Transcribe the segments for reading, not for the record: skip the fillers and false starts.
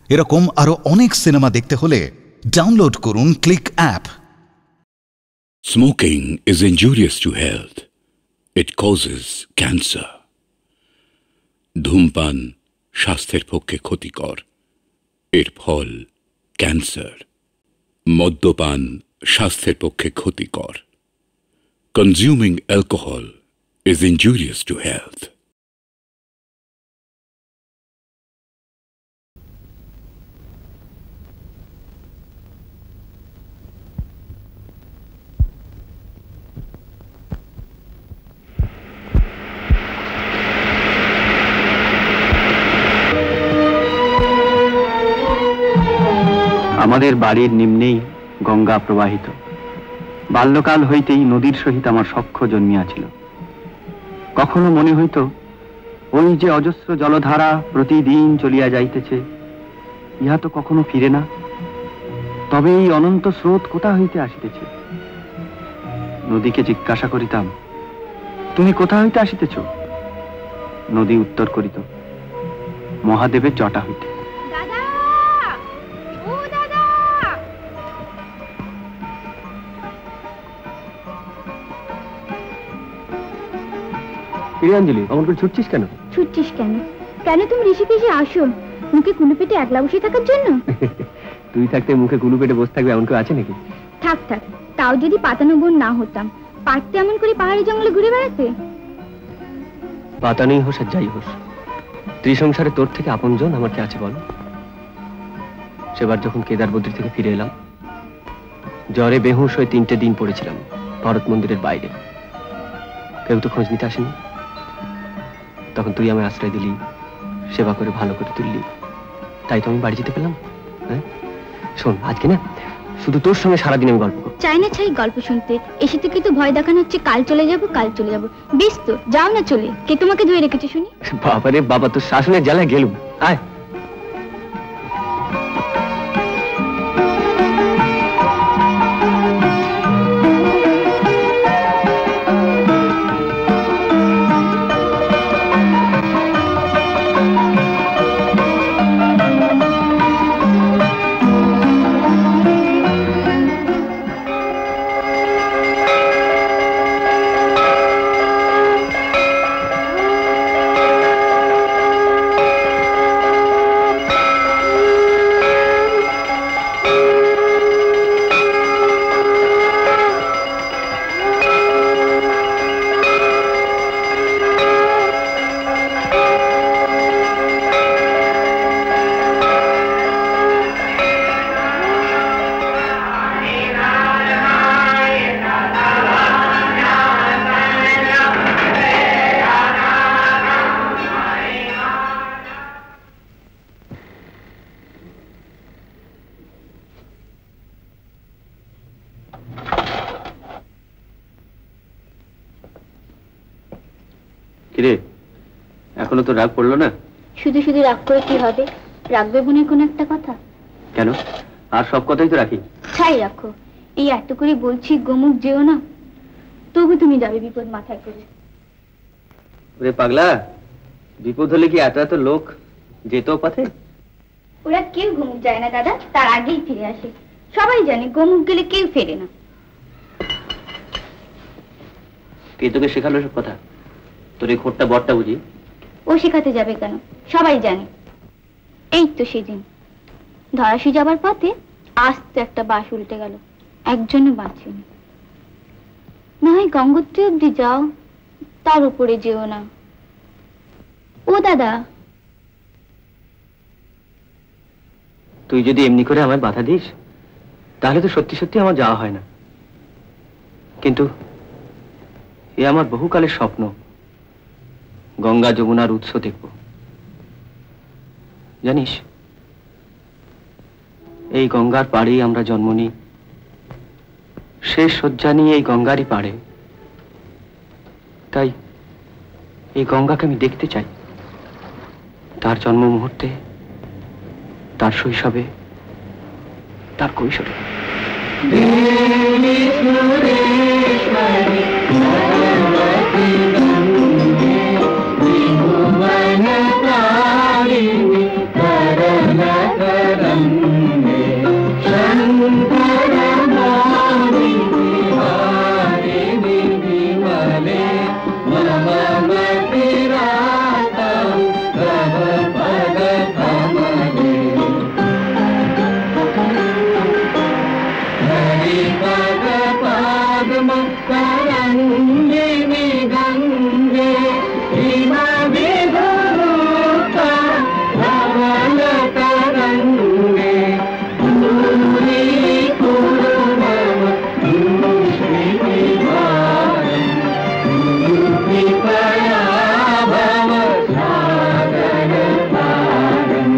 এরকম আরো অনেক সিনেমা দেখতে হলে ডাউনলোড করুন click app. Smoking is injurious to health. It causes cancer. ধূমপান স্বাস্থ্যের পক্ষে ক্ষতিকর, এর ফল ক্যান্সার। মদ্যপান স্বাস্থ্যের পক্ষে ক্ষতিকর। Consuming alcohol is injurious to health. আমাদের বাড়ির নিম্নেই গঙ্গা প্রবাহিত। বাল্যকাল হইতেই নদীর সহিত আমার সখ্য জন্মিয়াছিল। কখনো মনে হইত ওই যে অজস্র জলধারা প্রতিদিন চলিয়া যাইতেছে, ইহা তো কখনো ফিরে না, তবে এই অনন্ত স্রোত কোথা হইতে আসিতেছে? নদীকে জিজ্ঞাসা করিতাম, তুমি কোথা হইতে আসিতেছ? নদী উত্তর করিত, মহাদেবের জটা হইতে। অঞ্জলি, অমন করে ছুটছিস কেন? ছুটছিস কেন? কেন তুমি ঋষিকেশে আসো মুখে কুলু পেটে একলা বসে থাকার জন্য? তুই থাকতে মুখে কুলু পেটে বসে থাকবে এমন কেউ আছে নাকি? থাক থাক, তাও যদি পাতানো বোন না হতাম, পারতে এমন করে পাহাড়ি জঙ্গলে ঘুরে বেড়াতে? পাতানোই হোস আর যাই হোস, ত্রিসংসারে তোর থেকে আপনজন আমার কে আছে বল? সেবার যখন কেদার বদ্রী থেকে ফিরে এলাম, জ্বরে বেহুশ হয়ে 3টে দিন পড়েছিলাম ভারত মন্দিরের বাইরে। কেউ তো খোঁজ নিতে আসেনি। তখন তুই আমায় আশ্রয় দিলি, সেবা করে ভালো করে তুললি, তাই তো আমি বাড়ি যেতে পেলাম। হ্যাঁ শোন, আজকে না শুধু তোর সঙ্গে সারাদিন আমি গল্প করব। চাই না চাই গল্প শুনতে, এসে থেকে তো ভয় দেখানো হচ্ছে কাল চলে যাব কাল চলে যাব। বেশ তো যাও না চলে, কে তোমাকে ধরে রেখেছে শুনি? বাবারে বাবা, তোর শাসনের জ্বালায় গেলুম। আয়। কিরে, এখনো তো রাগ পড়লো না? শুধু শুধু রাগ করে কি হবে? রাখবে বোনের কোন একটা কথা? কেন, আর সব কথাই তো রাখি। ছাই রাখো, এই এত করে বলছি গোমুখ যেও না, তবু তুমি যাবে বিপদ মাথায় করে। ওরে পাগলা, বিপদ হলে কি এত এত লোক যেত পথে? ওরা কেউ গোমুখ যায় না দাদা, তার আগেই ফিরে আসে। সবাই জানে গোমুখ গেলে কেউ ফেরে না। কে তোকে শেখালো সব কথা? তোর এই খোট্টা বরটা বুঝি? ও শেখাতে যাবে কেন, সবাই জানে। এই তো সেদিন ধরাশি যাবার পথে আস্তে একটা বাস উল্টে গেল, একজনও বাঁচেনি। না হয় গঙ্গোত্রী অব্দি যাও, তার উপরে যেও না। ও দাদা, তুই যদি এমনি করে আমায় বাধা দিস, তাহলে তো সত্যি সত্যি আমার যাওয়া হয় না। কিন্তু এ আমার বহুকালের স্বপ্ন, গঙ্গা যমুনার উৎস দেখব। জানিস, এই গঙ্গার পাড়েই আমরা জন্ম নিই, শেষ শয্যা নিয়ে এই গঙ্গারই পাড়ে। তাই এই গঙ্গাকে আমি দেখতে চাই, তার জন্ম মুহূর্তে, তার শৈশবে, তার কৈশোরে। तरंगिनी गंगे हिमा विधुरूपा धवल तरंगे दूरी कुरु मम स्मृतिभारम् कृपया भव सागर पारम्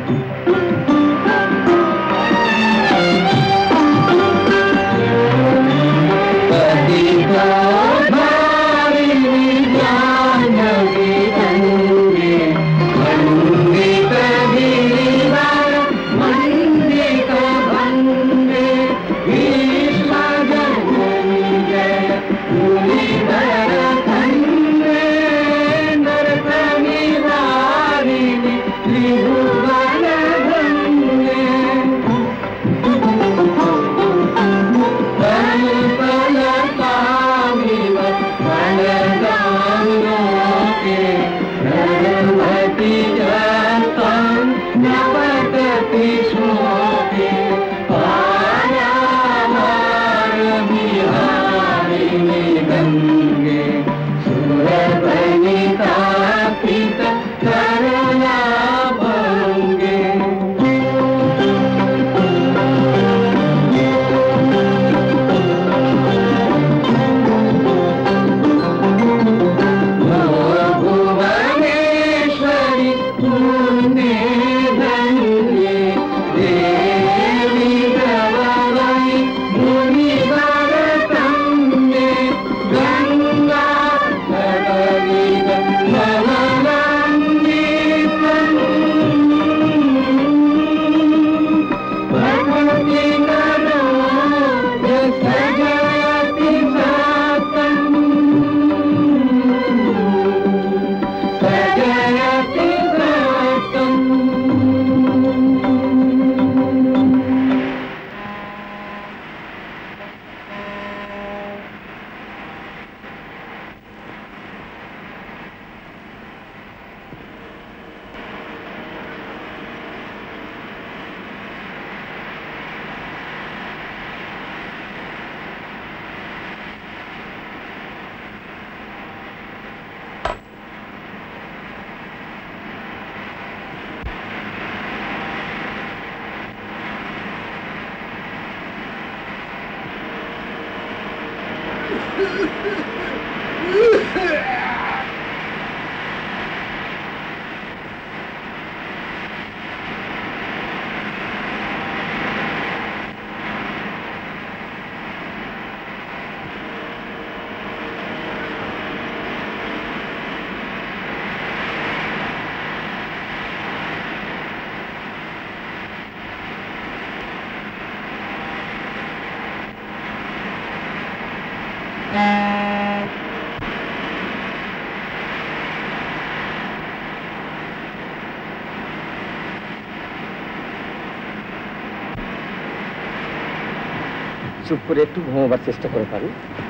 চুপ করে একটু ঘুমাবার চেষ্টা করে পারি।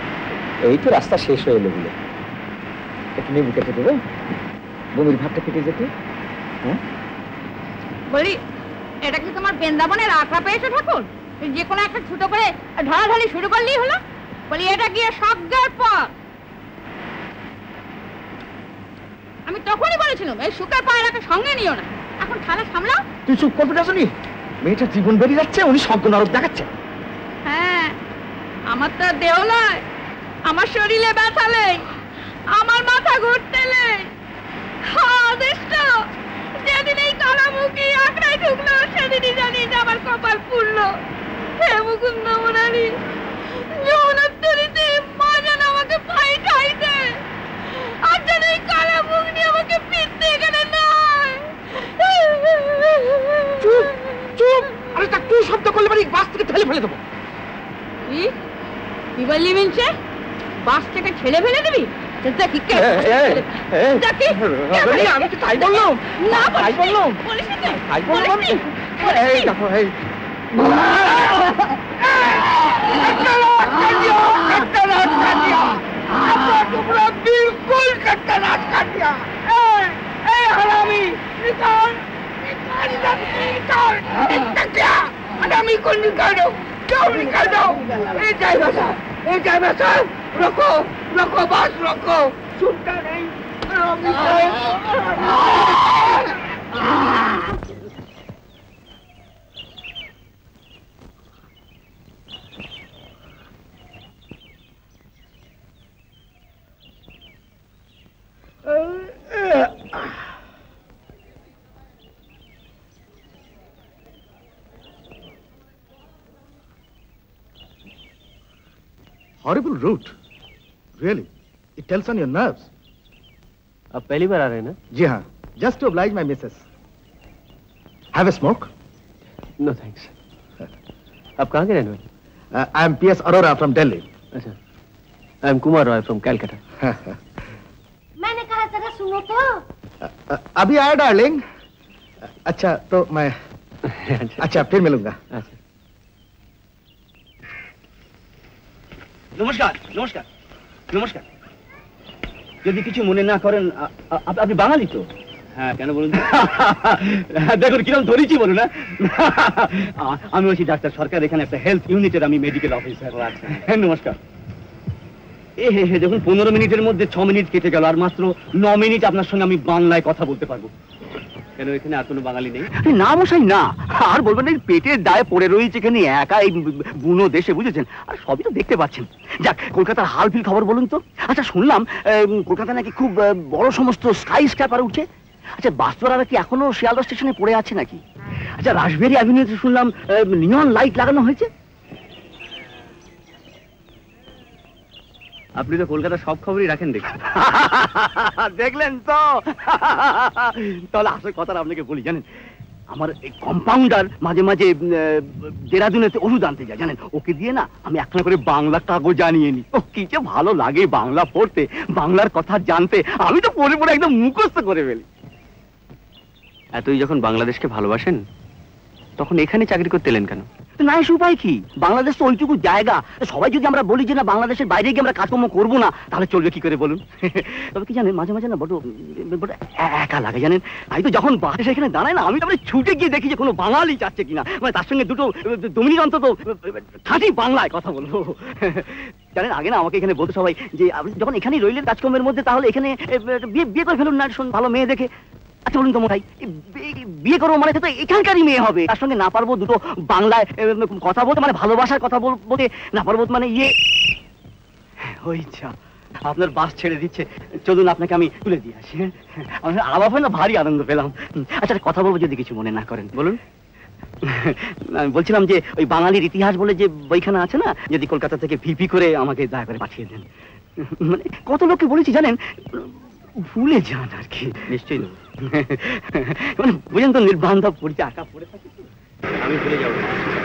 এই তো রাস্তা শেষ হয়ে এলো বলে একটু নেবু কেটে দেবো, বমির ভাবটা কেটে যেতে। হ্যাঁ বলি, এটা কি তোমার বৃন্দাবনের আখড়া পেয়েছো ঠাকুর? যে কোনো একটা ছোট করে ঢলাঢলি শুরু করলেই হলো। বলি, এটা গিয়ে স্বর্গের পথ। আমি তখনই বলেছিলাম এই শুকের পায়রাকে সঙ্গে নিও না। এখন খেলা সামলাও। তুই চুপ করবি না শুনি? মেয়েটার জীবন বেরিয়ে যাচ্ছে, উনি স্বর্গ নরক দেখাচ্ছে। হ্যাঁ, আমার তো দেহ নয়, আমার শরীরে ব্যথালেই, আমার মাথা ঘুরতেলে যেদিন এই কালামুখী আঁকড়ায় ঢুকলো সেদিনই জানি যে আমার কপাল পুড়লো। হে মুকুন্দ মুরারি, যৌনত্তরীতে মা যেন আমাকে পায়ে ঠাই দেয়, আর যেন এই কালামুখ নিয়ে আমাকে পিটতে এখানে নয়। চুপ চুপ, আরে তা তুই শব্দ করলে মানে বাস থেকে ঠেলে ফেলে দেবো। কি বললি মিনছে? বাস থেকে ঠেলে ফেলে দিবি? আমি কি তাই বললাম? না তাই বললাম, তাই বললাম। এই দেখো, এই বিলকুল কাটটা রাত কাটিয়া। এই হারামি আমি কোন নিকাল দাও, এই যাই বাসা, এই যাই বাসা। রোকো রোকো বাস রোকো, ছুটটা নেই। Horrible route. Really, it tells on your nerves. आप पहली बार आ रहे हैं ना? जी हाँ, just to oblige my missus. Have a smoke? No thanks. आप कहाँ के रहने वाले? I am P.S. Arora from Delhi. अच्छा, I am Kumar Roy from Calcutta. मैंने कहा जरा सुनो तो। अभी आया डार्लिंग। अच्छा तो मैं अच्छा फिर मिलूंगा। अच्छा। নমস্কার নমস্কার নমস্কার, যদি কিছু মনে না করেন, আপনি বাঙালি তো? হ্যাঁ, কেন বলুন? দেখুন কিরকম ধরেছি বলুন না। আমি হচ্ছি ডাক্তার সরকার, এখানে একটা হেলথ ইউনিটের আমি মেডিকেল অফিসার। হ্যাঁ নমস্কার। হে দেখুন 15 মিনিটের মধ্যে 6 মিনিট কেটে গেল, আর মাত্র 9 মিনিট আপনার সঙ্গে আমি বাংলায় কথা বলতে পারবো। কেন এখানে আর কোনো বাঙালি নেই? না মশাই না, আর বলবেন না, পেটের দায়ে পড়ে রয়েছে এখানে একা এই বুনো দেশে, বুঝেছেন? আর সবই তো দেখতে পাচ্ছেন। যাক, কলকাতার হালফিল খবর বলুন তো। আচ্ছা শুনলাম কলকাতা নাকি খুব বড় সমস্ত স্কাই স্ক্র্যাপার উঠছে। আচ্ছা বাস্তবরা কি এখনো শিয়ালদা স্টেশনে পড়ে আছে নাকি? আচ্ছা রাসবেরি অ্যাভিনিউতে শুনলাম নিয়ন লাইট লাগানো হয়েছে। আপনি তো কলকাতার সব খবরই রাখেন দেখছি। দেখলেন তো? তাহলে আসল কথাটা আপনাকে বলি, জানেন আমার এই কম্পাউন্ডার মাঝে মাঝে দেরাদুনেতে ওষুধ আনতে যায়, জানেন ওকে দিয়ে না আমি একখানা করে বাংলা কাগজ জানিয়ে নি। ও কি যে ভালো লাগে বাংলা পড়তে, বাংলার কথা জানতে। আমি তো পড়ে পড়ে একদম মুখস্থ করে ফেলি। এতই যখন বাংলাদেশকে ভালোবাসেন তখন এখানে চাকরি করতে এলেন কেন? না এসে উপায় কি? বাংলাদেশ তো ওইটুকু জায়গা, সবাই যদি আমরা বলি যে না বাংলাদেশের বাইরে গিয়ে আমরা কাজকর্ম করবো না, তাহলে চলবে কি করে বলুন? তবে কি জানেন মাঝে মাঝে না বড় একা লাগে, জানেন। আমি তো যখন বাসে সেখানে দাঁড়ায় না, আমি তো ছুটে গিয়ে দেখি যে কোনো বাঙালি যাচ্ছে কিনা, মানে তার সঙ্গে দুটো দমিনি অন্তত খাঁটি বাংলায় কথা বলবো। জানেন আগে না আমাকে এখানে বলতে সবাই যে আপনি যখন এখানেই রইলেন কাজকর্মের মধ্যে, তাহলে এখানে বিয়ে করে ফেলুন না, ভালো মেয়ে দেখে। আচ্ছা বলুন তো মশাই, বিয়ে করবো মানে তো এখানকারই মেয়ে হবে, তার সঙ্গে না পারবো দুটো বাংলায় কথা বলতে, মানে ভালোবাসার কথা বলতে না পারবো, মানে ইয়ে ওই ইচ্ছা। আপনার বাস ছেড়ে দিচ্ছে, চলুন আপনাকে আমি তুলে দিয়ে আসি। আলাপ হয় না, ভারী আনন্দ পেলাম। আচ্ছা কথা বলবো যদি কিছু মনে না করেন। বলুন। আমি বলছিলাম যে ওই বাঙালির ইতিহাস বলে যে বইখানা আছে না, যদি কলকাতা থেকে ভিপি করে আমাকে দয়া করে পাঠিয়ে দেন। মানে কত লোককে বলেছি জানেন, ভুলে যান আর কি। নিশ্চয়ই মানে বুঝেন তো, নির্বান্ধব পড়ছে, আঁকা পড়ে থাকি, আমি ভুলে যাবো।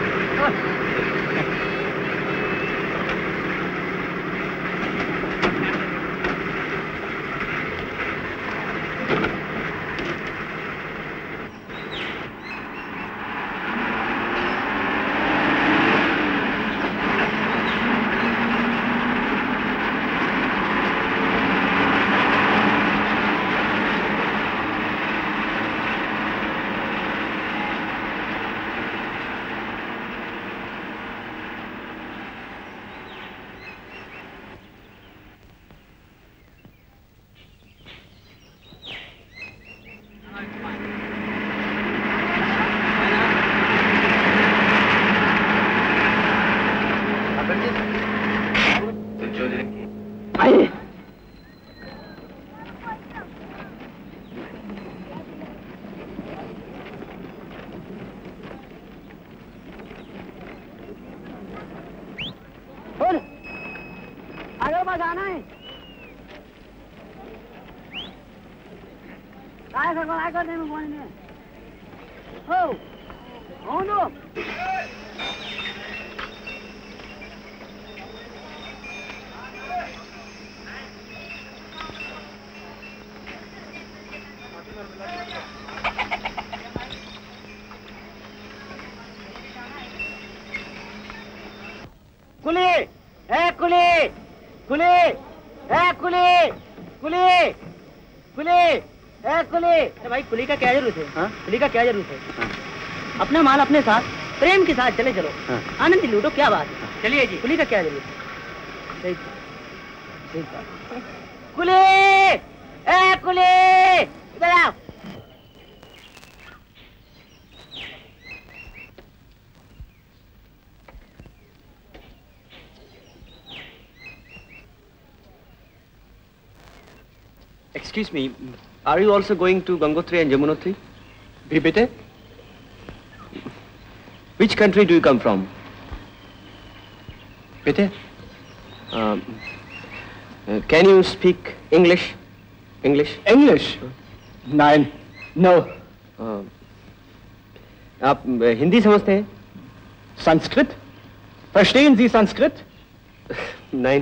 आगे बस आना है। काय करते हैं मोबाइल में? हो नो। कुली, कुली, कुली, कुली, कुली, कुली, कुली। भाई कुली का क्या जरूरत है? हाँ? कुली का क्या जरूरत है? हाँ? अपना माल अपने साथ प्रेम के साथ चले चलो। हाँ? आनंद लूटो, क्या बात है? चलिए जी। कुली का क्या जरूरत है? कुली, ए कुली, इधर आओ। Excuse me, are you also going to Gangotri and Yamunotri? Bibite? Which country do you come from? Bite? Can you speak English? English? English? Nein. No. आप हिंदी समझते हैं? Sanskrit? Verstehen Sie Sanskrit? Nein.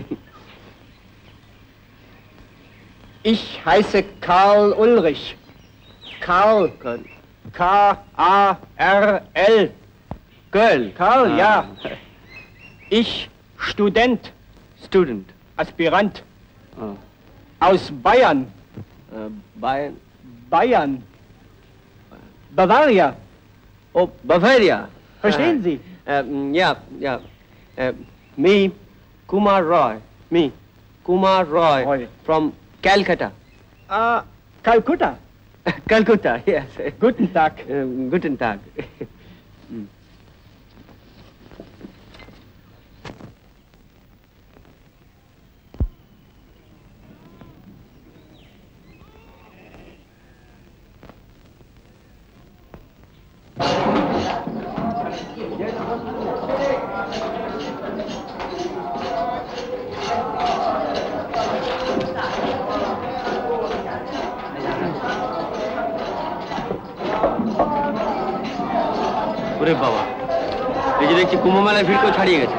Ich heiße Karl Ulrich. Karl. K-A-R-L. Girl. Karl, ja. Ich, Student. Student. Aspirant. Aus Bayern. Bayern. Bayern. Bavaria. Oh, Bavaria. Verstehen Sie? Yeah. Me, Kumar Roy. Me, Kumar Roy. From Calcutta. Calcutta. Calcutta, yes. Guten Tag. Guten Tag. ওরে বাবা, এই যে দেখছি কুম্ভ মেলার ভিড় কেউ ছাড়িয়ে গেছে।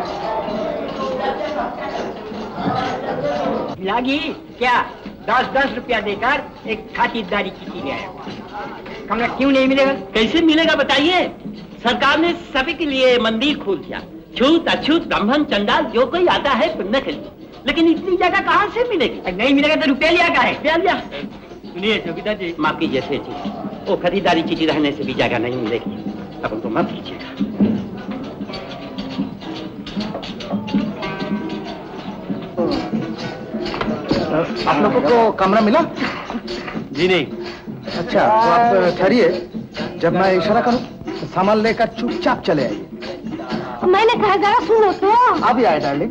लागी क्या 10-10 रुपया देकर एक खातिरदारी की ले आया। कमरा क्यों नहीं मिलेगा? कैसे मिलेगा बताइए? सरकार ने सभी के लिए मंदिर खोल दिया। छूत अछूत ब्राह्मण चंडाल जो कोई आता है पुण्य के लिए, लेकिन इतनी जगह कहाँ से मिलेगी? नहीं मिलेगा तो रुपया लिया का है? रुपया लिया। सुनिए चौकीदार जी, माफ कीजिए सेठ जी, वो खरीदारी चिट्ठी रहने से भी जगह नहीं मिलेगी। अब उनको माफ कीजिएगा। आप लोगों को कमरा मिला? जी नहीं। अच्छा, तो आप ठहरिए, जब मैं इशारा करूं तो सामान लेकर चुपचाप चले आइए। मैंने कहा जरा सुनो तो। अभी आए डार्लिंग।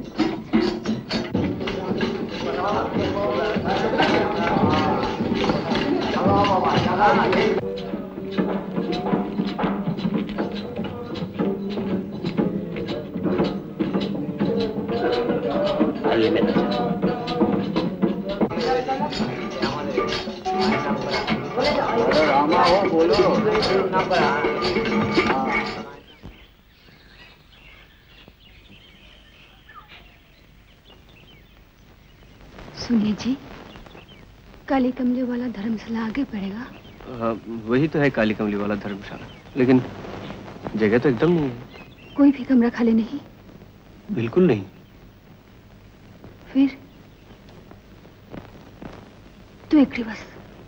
आइए मेरे साथ। रामा हो बोलो। सुनिए जी, काली कमले वाला धर्मशाला आगे पड़ेगा। वही तो है काली कमली वाला धर्मशाला, लेकिन जगह तो एकदम नहीं है। कोई भी कमरा खाली नहीं? बिल्कुल नहीं। फिर तो एक बस।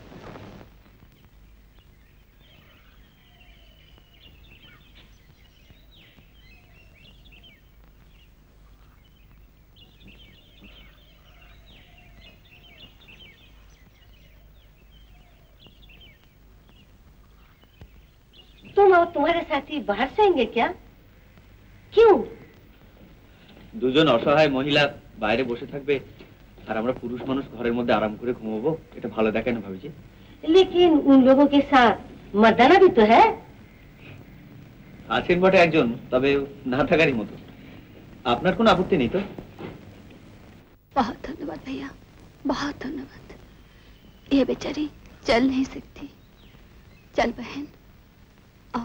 तुम और तुम्हारे साथी बाहर से आएंगे क्या? क्यों? দুজন অসহায় মহিলা বাইরে বসে থাকবে আর আমরা পুরুষ মানুষ ঘরের মধ্যে আরাম করে ঘুমাবো, এটা ভালো দেখে না ভাবিজি। लेकिन उन लोगों के साथ मर्दाना भी तो है। আছেন বটে একজন, তবে না থাকারই মতো। আপনার কোনো আপত্তি নেই তো? बहुत धन्यवाद भैया, बहुत धन्यवाद। ये बेचारी चल नहीं सकती। चल बहन, आओ।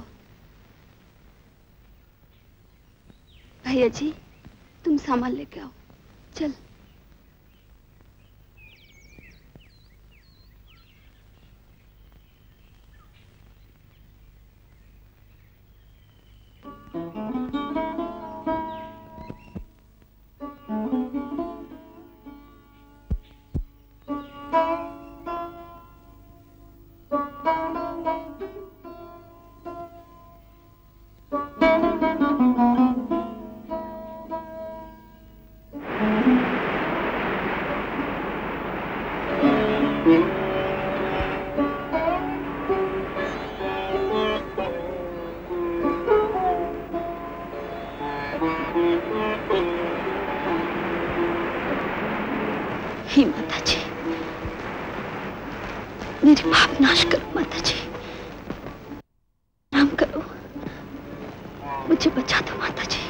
भैया जी, तुम सामान लेके आओ। चल। हे माता जी, मेरे पाप नाश करो माता जी, नाम करो, मुझे बचा दो माता जी।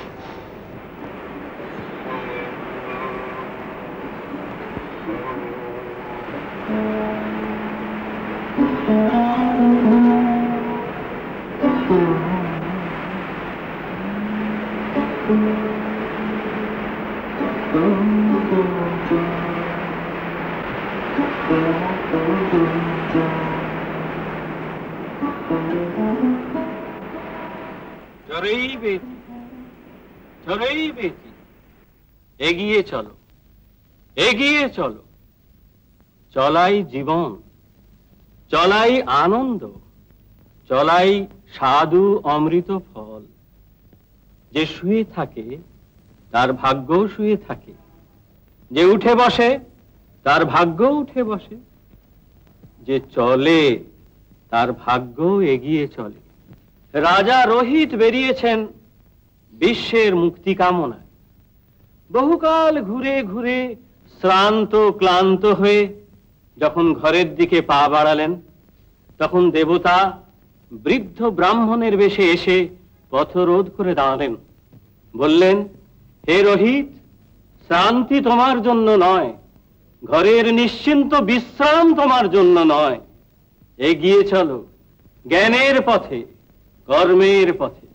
চড়েই বেটি, এগিয়ে চলো, এগিয়ে চলো। চলাই জীবন, চলাই আনন্দ, চলাই সাধু অমৃত ফল। যে শুয়ে থাকে তার ভাগ্যও শুয়ে থাকে, যে উঠে বসে তার ভাগ্যও উঠে বসে, যে চলে তার ভাগ্যও এগিয়ে চলে। রাজা রোহিত বেরিয়েছেন বিশ্বের মুক্তি কামনায়। বহুকাল ঘুরে ঘুরে শ্রান্ত ক্লান্ত হয়ে যখন ঘরের দিকে পা বাড়ালেন, তখন দেবতা বৃদ্ধ ব্রাহ্মণের বেশে এসে পথরোধ করে দাঁড়ালেন। বললেন, হে রোহিত, শান্তি তোমার জন্য নয়, ঘরের নিশ্চিন্ত বিশ্রাম তোমার জন্য নয়, এগিয়ে চলো জ্ঞানের পথে, কর্মের পথে।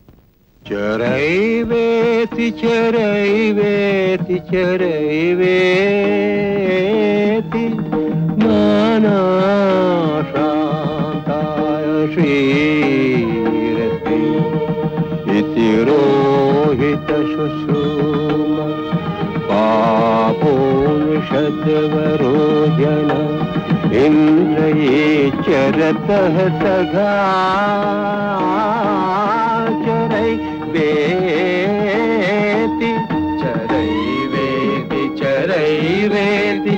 চরৈবেতি চরৈবেতি চরৈবেতি মনঃশান্তায় শ্রীরতি ইতি রোহিত সুষুম্না পাপোনিষদ্বরোজন ইন্দ্রয়ে চরতঃ সঘা चरैवेति चरैवेति चरैवेति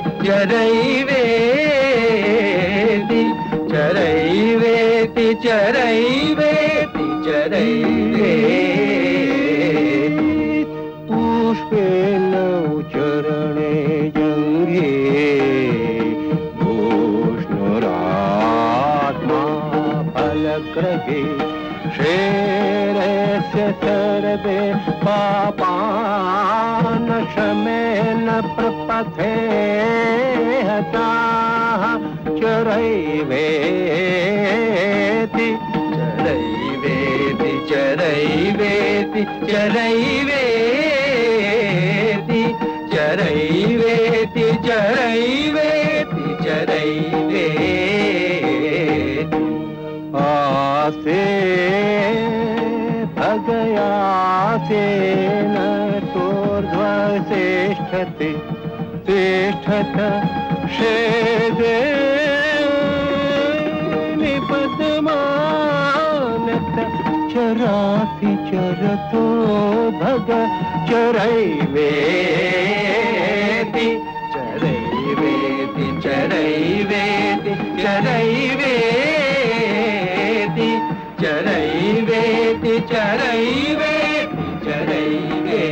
चरैवेति चरैवेति चरैवेति चरैवेति पुष्पेण चरणे जङ्घे भूष्णुरात्मा फलग्रहे शेरस्य सर्वे पापान् शमेन प्रपथे हताः चरैवेति चरैवेति चरैवेति चरैवेति चरैवेति चरैवेति चरैवेति आसे भगयासेन तोर्ध्वश्रेष्ठते तिष्ठत शेदे निपद्मानत चरासि चरतो भग चरैवेति चरैवेति चरैवेति चरैवेति चरैवेति चरैवेति चरैवेति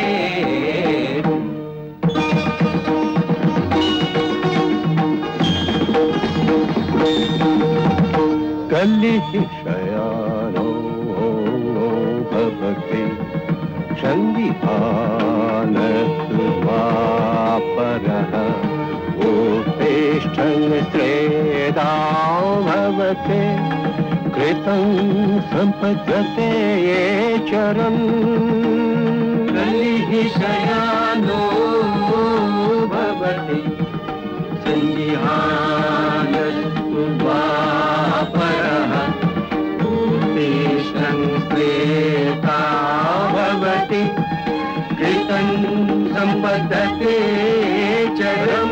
कलिः शयानो भवति सन्धिहानस्वापरः उत्तिष्ठन् श्रेदा भवते कृतं सम्पद्यते ये चरन् कलिः शयानो भवति सन्धिहानस्वापरः उत्तिष्ठन् श्रेदा भवति कृतं सम्पद्यते चरन्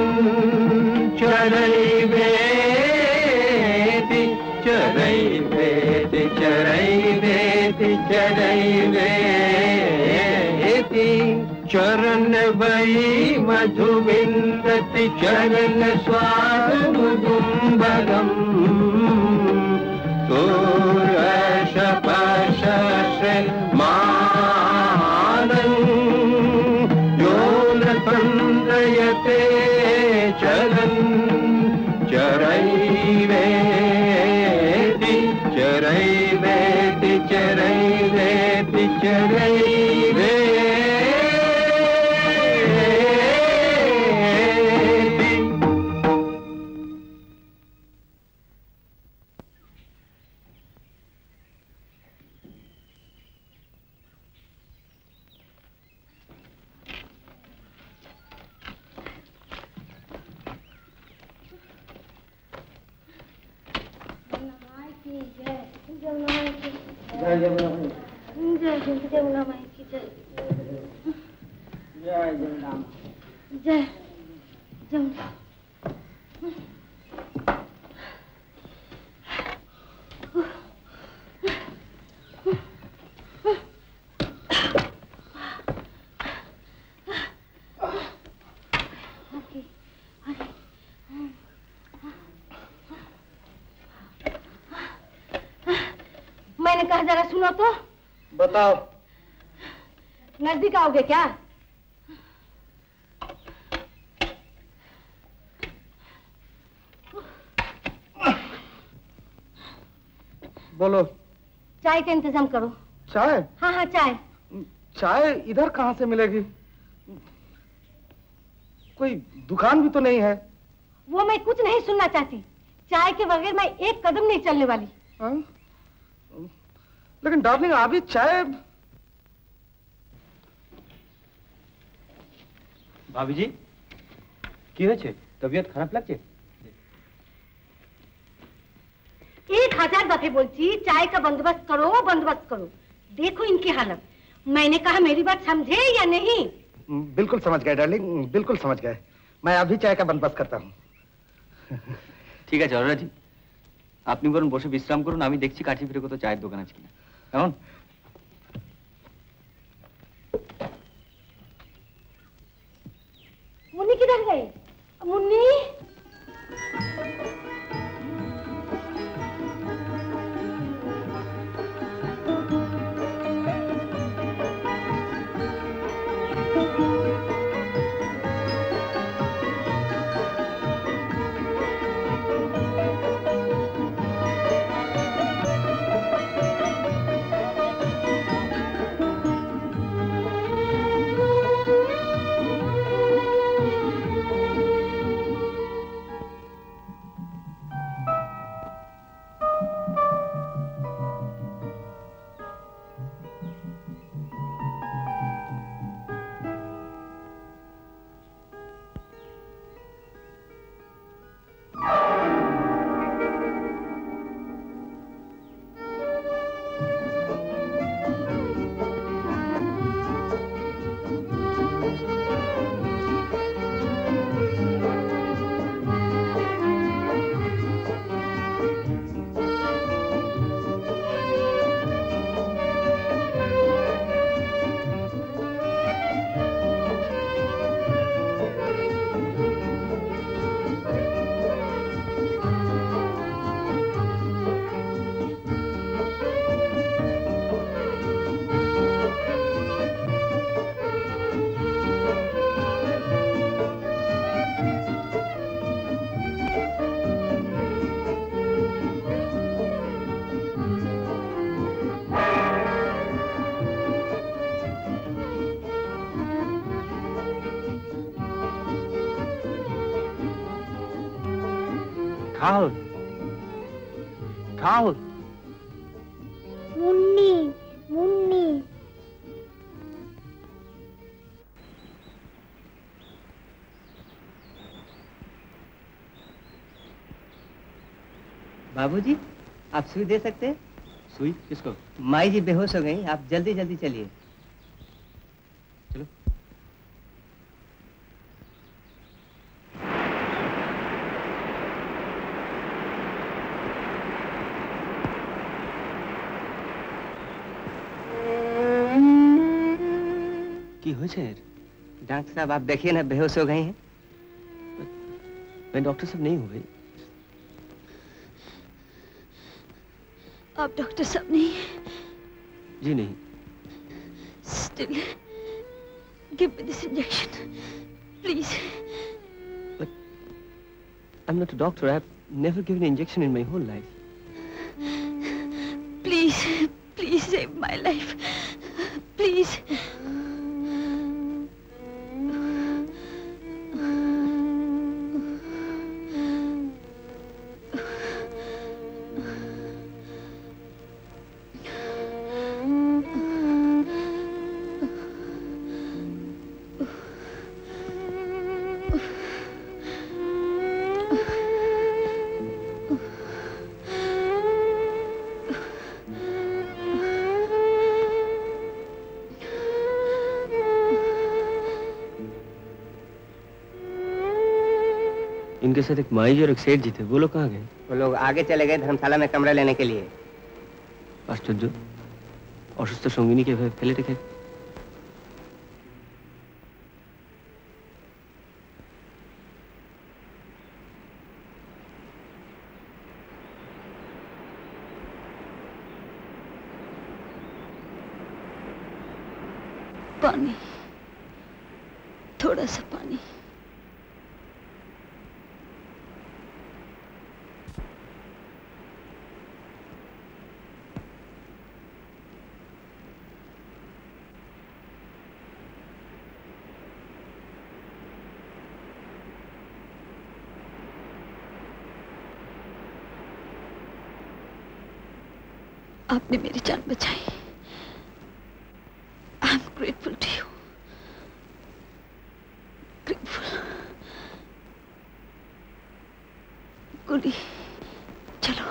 चरैवेति चरैवेति चरैवेति चरैवेति चरण वै मधुविन्दति चरण स्वाद मधु चरण चरैवेति चरैवेति चरैवेति चरैवेति। मैंने कहा जरा सुनो तो। बताओ। नजदीक आओगे क्या? बोलो। चाय का इंतजाम करो। चाय? हाँ हाँ चाय। चाय इधर कहाँ से मिलेगी? कोई दुकान भी तो नहीं है। वो मैं कुछ नहीं सुनना चाहती। चाय के बगैर मैं एक कदम नहीं चलने वाली। हाँ? लेकिन डार्लिंग अभी चाय। भाभी जी की है तबियत खराब लगছে? 1000 दफे बोलती चाय का बंदोबस्त करो। देखो इनकी हालत। मैंने कहा मेरी बात समझे या नहीं? बिल्कुल समझ गए डार्लिंग, बिल्कुल समझ गए। मैं अभी चाय का बंदोबस्त करता हूँ। ঠিক আছে অরোরা জি, আপনি বরং বসে বিশ্রাম করুন, আমি দেখছি কাঠি ফিরে কোথাও চায়ের দোকান আছে কিনা। কেমন? मुन्नी किधर गई? मुन्नी खाओ। मुन्नी मुन्नी बाबूजी आप सुई दे सकते हैं? सुई किसको? माई जी बेहोश हो गई, आप जल्दी जल्दी चलिए। चलो। की हो डॉक्टर साहब आप देखिए ना, बेहोश हो गए हैं। मैं डॉक्टर साहब नहीं हूँ भाई। आप डॉक्टर साहब नहीं? जी नहीं। Still, give me this injection, please. I'm not a doctor. I've never given an injection in my whole life. Please, please save my life. Please. इनके साथ एक माई जी और एक सेठ जी थे, वो लोग कहाँ गए? वो लोग आगे चले गए धर्मशाला में कमरा लेने के लिए। आश्चर्य, অসুস্থ সঙ্গিনীকে ফেলে রেখে। पानी, थोड़ा सा पानी। आपने मेरी जान बचाई। I am grateful to you. Grateful. गुली, चलो।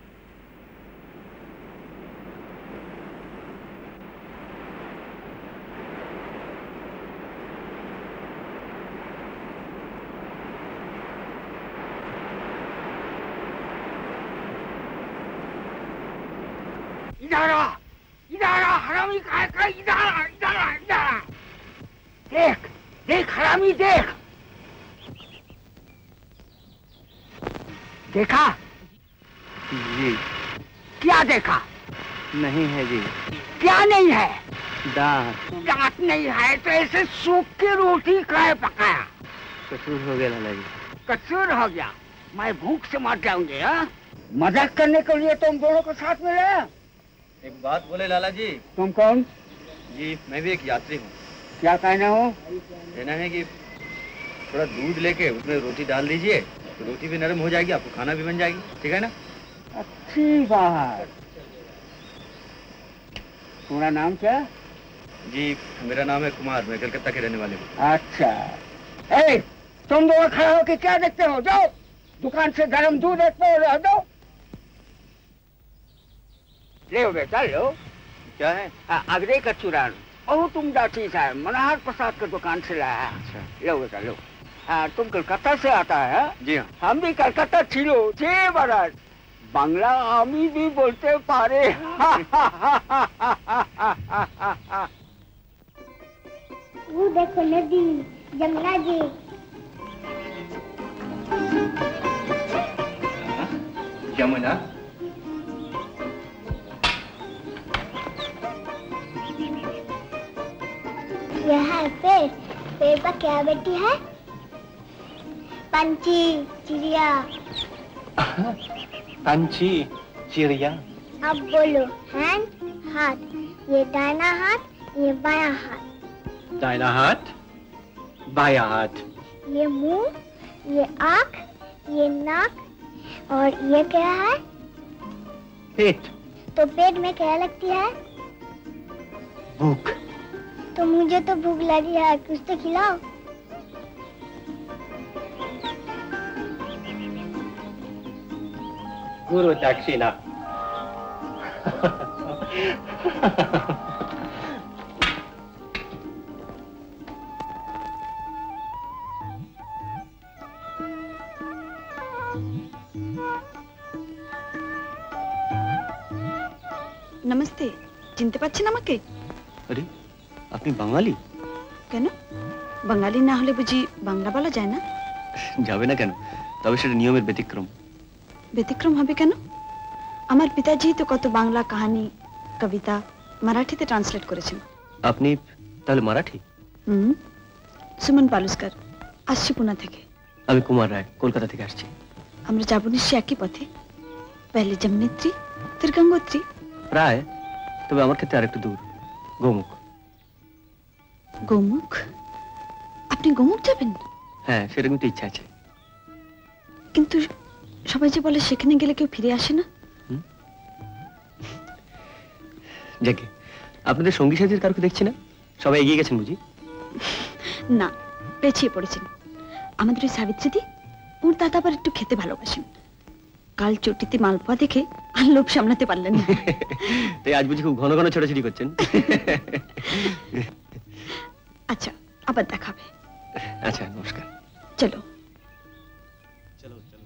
इधर हरामी का इधर देख देख हरामी देख। देखा जी। क्या देखा? नहीं है जी। क्या नहीं है? दांत। दांत नहीं है तो ऐसे सूख के रोटी खाए पकाया? कसूर हो गया लाला जी। कसूर हो गया? मैं भूख से मर जाऊंगी। हाँ, मजाक करने के लिए तुम दोनों को साथ में ले। एक बात बोले लाला जी। तुम कौन? जी मैं भी एक यात्री हूँ। क्या कहना हो? कहना है कि थोड़ा दूध लेके उसमें रोटी डाल दीजिए तो रोटी भी नरम हो जाएगी, आपको खाना भी बन जाएगी, ठीक है ना? अच्छी बात। तुम्हारा नाम क्या? जी मेरा नाम है कुमार, मैं कलकत्ता के रहने वाले हूँ। अच्छा। ए, तुम दोनों खड़े हो के क्या देखते हो? जाओ दुकान से गर्म दूध एक रह दो। ले बेटा लो। क्या है? अगरे का चूरान बहुत उम्दा चीज है, मनोहर प्रसाद की दुकान से लाया। अच्छा। लो बेटा लो। तुम कलकत्ता से आता है? जी हाँ। हम भी कलकत्ता छिलो 6 बरस। बांग्ला आमी भी बोलते पारे। वो देखो नदी, जमुना जी। यमुना? यह है पेड़। पेड़ पर क्या बैठी है? पंछी, चिड़िया। पंछी, चिड़िया। अब बोलो हैंड, हाथ। ये दाहिना हाथ, ये बायां हाथ। दाहिना हाथ, बायां हाथ। ये मुंह, ये आँख, ये नाक और ये क्या है? पेट। तो पेट में क्या लगती है? भूख। तो मुझे तो भूख लगी है, कुछ तो खिलाओ। गुरु दक्षिणा। नमस्ते, चिनते पाচ্ছেন আমাকে? अरे আপনি বাঙালি? কেন? বাঙালি না হলে বুঝি বাংলা বলা যায় না? যাবে না কেন? তবে সেটা নিয়মের ব্যতিক্রম। ব্যতিক্রম হবে কেন? আমার পিতাজি তো কত বাংলা কাহিনী, কবিতা মারাঠিতে ট্রান্সলেট করেছেন। আপনি তাহলে মারাঠি? সুমন পালুস্কার, আসছি পুনা থেকে। আমি কুমার রায়, কলকাতা থেকে আসছি। আমরা যাব নিশ্চয়ই একই পথে। पहले जमुनेत्री फिर गंगोत्री। প্রায়, তবে আমার ক্ষেত্রে আরেকটু দূর, গোমুখ। গোমুখ? আপনি গোমুখ যাবেন? হ্যাঁ, সেরকম তো ইচ্ছা আছে। কিন্তু সবাই যে বলে সেখানে গেলে কেউ ফিরে আসে না। যাকে আপনাদের সঙ্গী সাথীর কারকে দেখছি না, সবাই এগিয়ে গেছেন বুঝি? না, পেছিয়ে পড়েছেন। আমাদের ওই সাবিত্রীদি, ওর দাদা আবার একটু খেতে ভালোবাসেন। কাল চটিতে মালপোয়া দেখে আর লোভ সামলাতে পারলেন না। তাই আজ বুঝি খুব ঘন ঘন ছোটাছুটি করছেন। আচ্ছা, আবার দেখাবে। আচ্ছা, নমস্কার। চলো চলো চলো।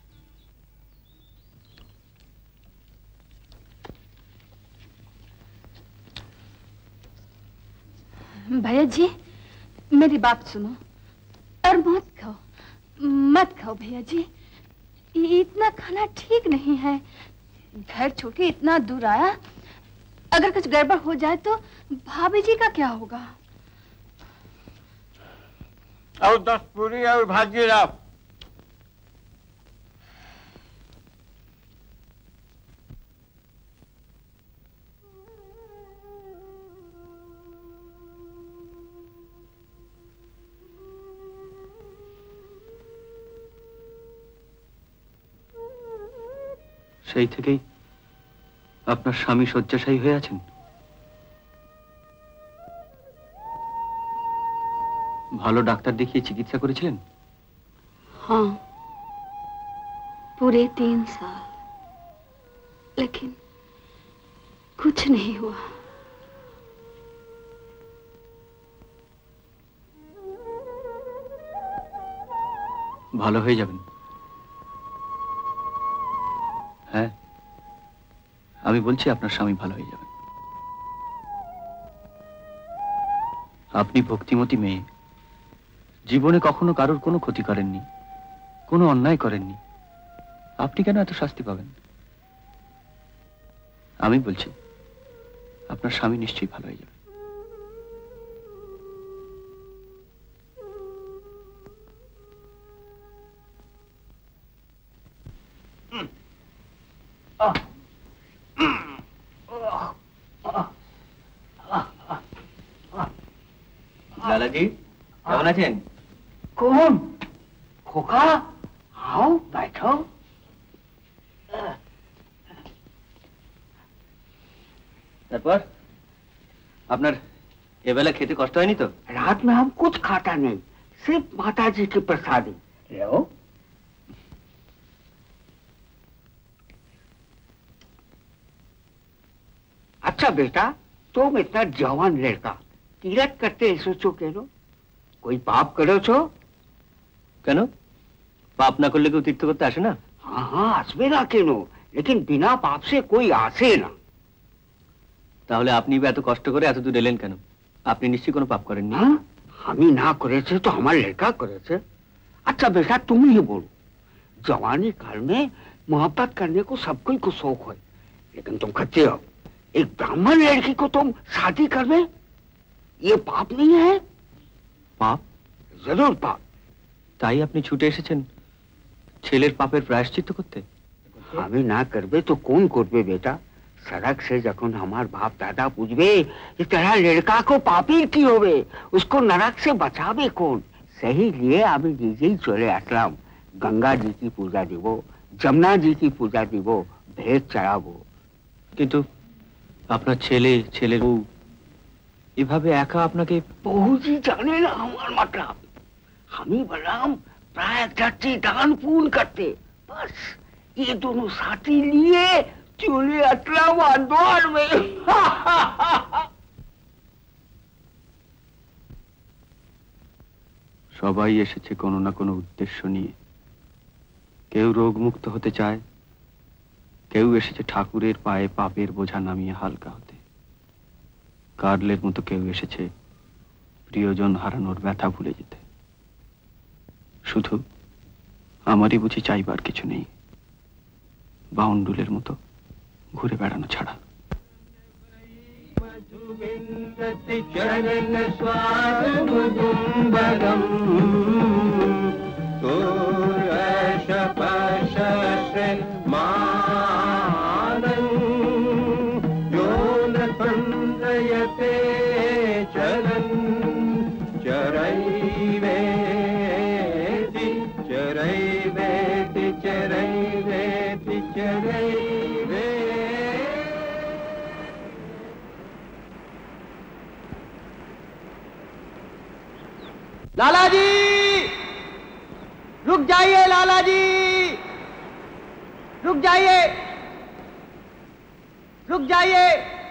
भैया जी, मेरी बात सुनो और मत खाओ, मत खाओ भैया जी। इतना खाना ठीक नहीं है। घर छोड़ के इतना दूर आया, अगर कुछ गड़बड़ हो जाए तो भाभी जी का क्या होगा? और 10 पूरी और भाजी लाओ। সেই থেকেই আপনার স্বামী শয্যাশায়ী হয়ে আছেন? ভালো ডাক্তার দেখিয়ে চিকিৎসা করেছিলেন? हाँ, पूरे 3 साल, लेकिन कुछ नहीं हुआ। ভালো হয়ে যাবেন। হ্যাঁ, আমি বলছি আপনার স্বামী ভালো হয়ে যাবেন। আপনি ভক্তিমতী মেয়ে, জীবনে কখনো কারোর কোনো ক্ষতি করেননি, কোনো অন্যায় করেননি। আপনি কেন এত শাস্তি পাবেন? আমি বলছি আপনার স্বামী নিশ্চয়ই ভালো হয়ে যাবে। লালাজি, কেমন আছেন? कौन? खोखा? आओ बैठो। তারপর আপনার এবেলা খেতে কষ্ট হয়নি তো? रात में हम कुछ खाता नहीं, सिर्फ माता जी की प्रसादी। लो। अच्छा बेटा, तुम इतना जवान लड़का तीरथ करते सोचो केनो? कोई पाप करो छो? কেন? পাপ না করলে কেউ তীর্থ করতে আসে না? हाँ हाँ आसबे ना केनो, लेकिन बिना पाप से कोई आसे ना। তাহলে আপনি এত কষ্ট করে এত দূর এলেন কেন? আপনি নিশ্চয়ই কোনো পাপ করেননি। हाँ, हम ही ना करे थे तो हमारे लड़का करे थे। अच्छा बेटा, तुम ही बोलो, जवानी काल में मोहब्बत करने को सबको ही को शौक है, लेकिन तुम कहते हो एक ब्राह्मण लड़की को तुम शादी कर में, ये पाप नहीं है? পাপ? जरूर पाप। তাই আপনি ছুটে এসেছেন ছেলের পাপের প্রায়শ্চিত্ত করতে? আমি না করবে তো কোন করবে बेटा? सड़क से जखन हमार बाप दादा पूछबे कि तेरा लड़का को पापीर की होवे, उसको नरक से बचावे कौन? सही लिए আমি নিজেই চলে আসলাম। गंगा जी की पूजा দিব, যমুনা जी की पूजा দিব, भेद चढ़ाबो। কিন্তু আপনার ছেলে, ছেলের বউ এভাবে একা আপনাকে? बहुजी जाने ना हमार मतलब। हम ही बलराम प्राय जाति दान पूर्ण करते, बस ये दोनों साथी लिए चले असलाम द्वार में। সবাই এসেছে কোনো না কোনো উদ্দেশ্য নিয়ে। কেউ রোগমুক্ত হতে চায়, কেউ এসেছে ঠাকুরের পায়ে পাপের বোঝা নামিয়ে হালকা হতে, কার্লের মতো কেউ এসেছে প্রিয়জন হারানোর ব্যথা ভুলে যেতে। শুধু আমারই বুঝি চাইবার কিছু নেই, বাউন্ডুলের মতো ঘুরে বেড়ানো ছাড়া। चरण स्वाद मुदुम्बरम जाइए लाला जी, रुक जाइए, रुक जाइए।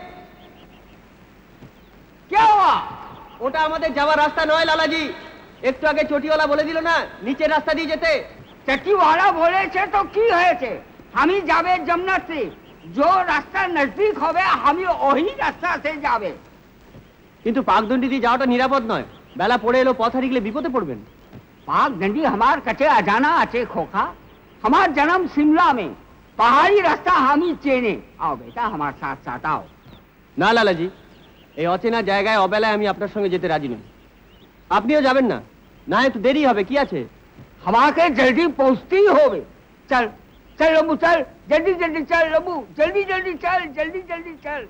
क्या हुआ? ওটা আমাদের যাওয়ার রাস্তা নয় লালাজি, একটু আগে চটিওয়ালা বলে দিল না নিচের রাস্তা দিয়ে যেতে। চটিওয়ালা বলেছে তো কি হয়েছে, আমি যাবে যমুনা से, जो রাস্তা নজদীক হবে আমি ওই রাস্তা से যাবে। কিন্তু পাকদন্ডি দিয়ে যাওয়াটা নিরাপদ নয়, বেলা পড়ে এলো, পথ হারিয়ে গেলে বিপদে পড়বেন। पागदंडी हमार कचे अजाना आचे खोखा, हमार जन्म शिमला में, पहाड़ी रास्ता हम ही चेने। आओ बेटा हमारे साथ साथ आओ। না লালাজি, এই অচেনা জায়গায় অবেলায় আমি আপনার সঙ্গে যেতে রাজি নই। আপনিও যাবেন না, না একটু দেরি হবে, কি আছে? हमारे जल्दी पहुंचती होवे। चल चल लबू चल, जल्दी जल्दी चल लबू, जल्दी जल्दी चल, जल्दी जल्दी चल।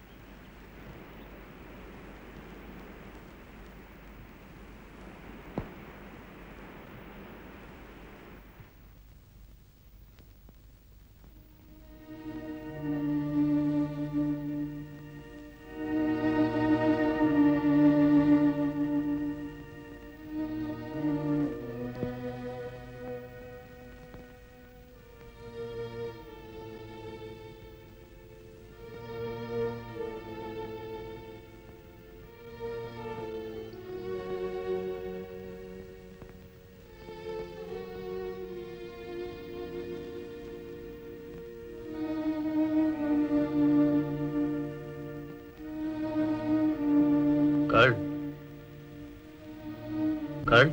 कर्ण,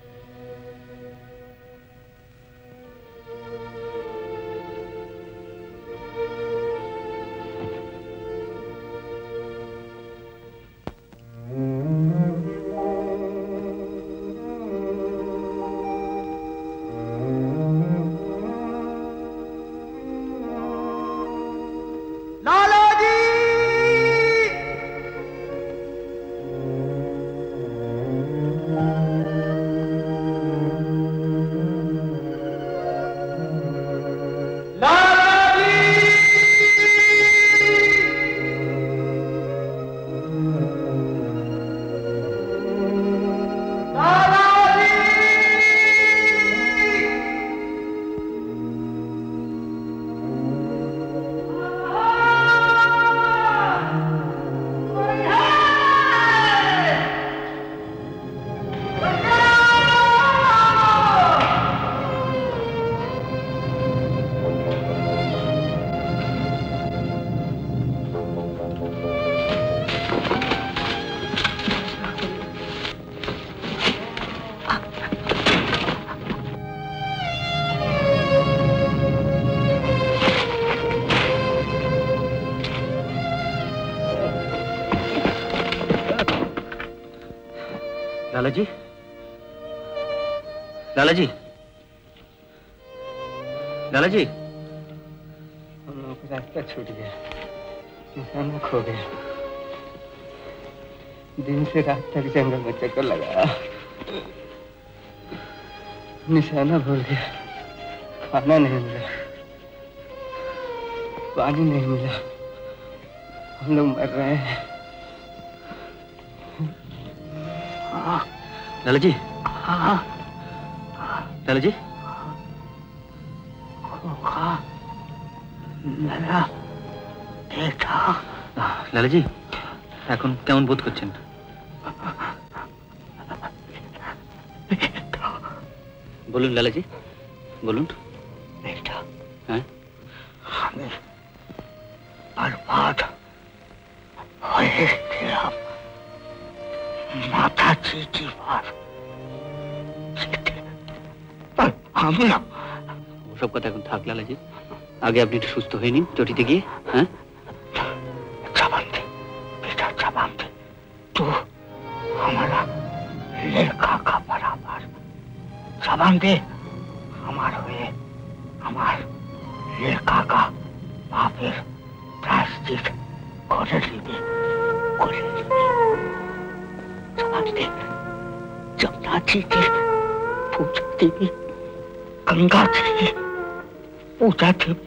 लालाजी, लालाजी, लालाजी, हम लोगों का रास्ता छूट गया, निशाना खो गया। दिन से रात तक जंगल में चक्कर लगाया, निशाना भूल गया। खाना नहीं मिला, पानी नहीं मिला, हम लोग मर रहे हैं। लालाजी, लालाजी, লালাজি এখন কেমন বোধ করছেন? বলুন লালাজি, বলুন। হ্যাঁ, আমি बर्बाद হয়েছিলাম, মাথা চিঠি পার আমি না। ওসব কথা এখন থাক লালাজি, আগে আপনি একটু সুস্থ হয়ে নিন চটিতে গিয়ে। হ্যাঁ, जबान दे बेटा, जबान दे। तू हमारा लड़का का बराबर जबान दे। हमारे हुए हमार लड़का का पापेर प्रायश्चित करे लिबे, करे लिबे। जबान दे। जमुना जी की पूजा देवी, गंगा जी की पूजा देवी।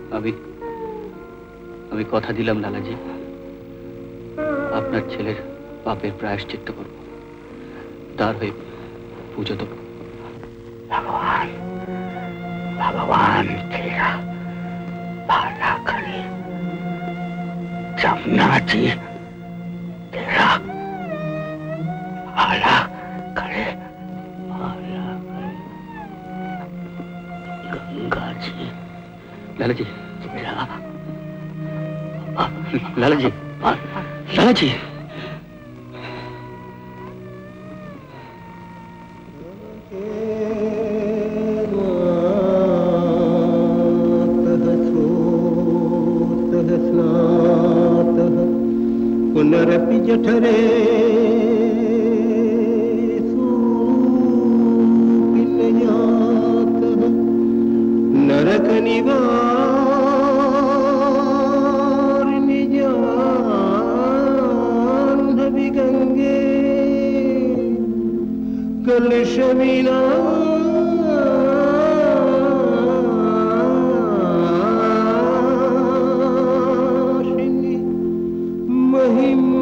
আমি কথা দিলাম লালাজি, আপনার ছেলের পাপের প্রায়শ্চিত্ত করব, তার হয়ে পুজো দেব। भगवान भगवान तेरा भला करे, जमुना जी तेरा भला करे, गंगा जी लाला जी, तेरा लाला जी, लाला जी। पुनरपि जठरे नरक निवारिणि जाह्नवी गंगे कलश विनाशिनी महिमा।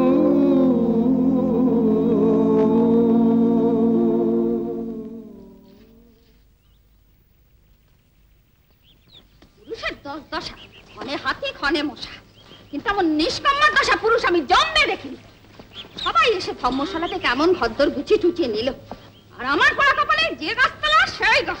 পুরুষের দশ দশা, ক্ষণে হাতি ক্ষণে মশা, কিন্তু এমন নিষ্কাম্য দশা পুরুষ আমি জন্মে দেখিনি। সবাই এসে ধর্মশালাতে কেমন ভদ্র গুছিয়ে টুচিয়ে নিল, আর আমার পড়া কপালে যে গাছতলা সেই গাছ।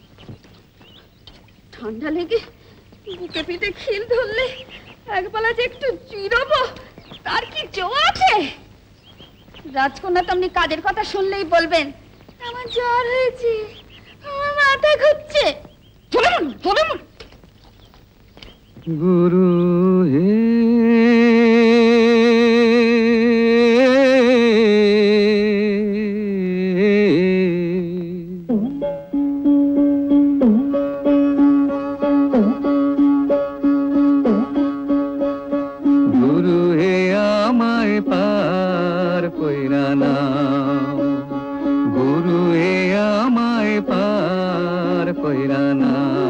ঠান্ডা লেগে বুকে পিঠে খিল ধরলে একবেলা যে একটু চিরবো তার কি জো আছে? রাজকন্যা তেমনি কাজের কথা শুনলেই বলবেন আমার জ্বর হয়েছে, আমার মাথা ঘুরছে। চলে মন, চলে মন। गुरु हे गुरु हे आमाय पार कइरा नाओ, गुरु हे आमाय पार कइरा नाओ।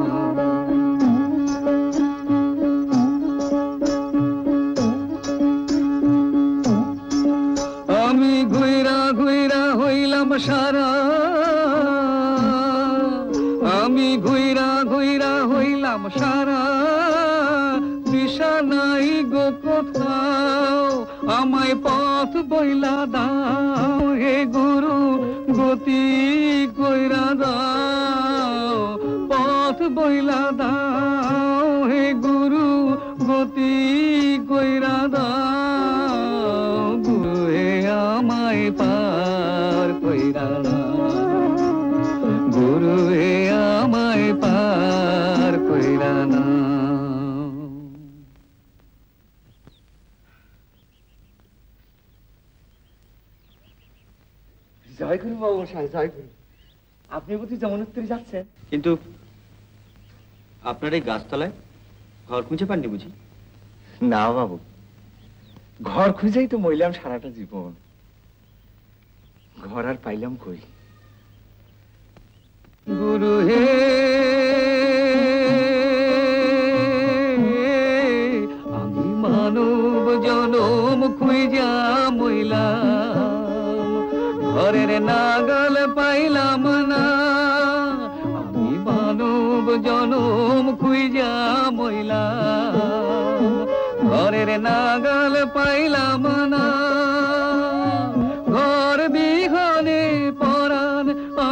আমি ঘুইরা ঘুইরা হইলাম সারা, আমি ঘুইরা ঘুইরা হইলাম সারা, দিশা নাই গো কোথাও, আমায় পথ বইলা দাও হে গুরু, গতি কইরা দাও, পথ বইলা দাও হে গুরু, গতি কইরা দাও। গুরু হে আমায় পার কইরা দাও, গুরু হে আমায় পার কইরা দাও। জয় গুরু বাবু মশাই, জয় গুরু। আপনি বুঝি যমুনোত্তরে যাচ্ছেন? কিন্তু আপনার এই গাছতলায় ঘর খুঁজে পাননি বুঝি? না বাবু, ঘর খুঁজেই তো মইলাম সারাটা জীবন, ঘর আর পাইলাম কই। গুরু হে আমি মানব জনম খুঁজা মইলাম, ঘরের নাগাল পাইলাম না। আমি মানব জনম খুঁজা মইলাম, ঘরের নাগাল পাইলাম না। ঘর বিহনে পরাণ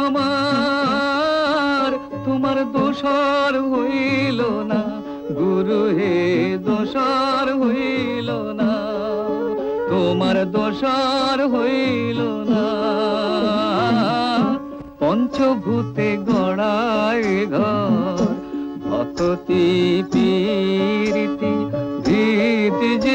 আমার, তোমার দোষর হইল না গুরু হে, দোষর হইল না, তোমার দোষর হইল না। পঞ্চভূতে গড়ায় ঘর, ভক্তি প্রীতি ভীতি যে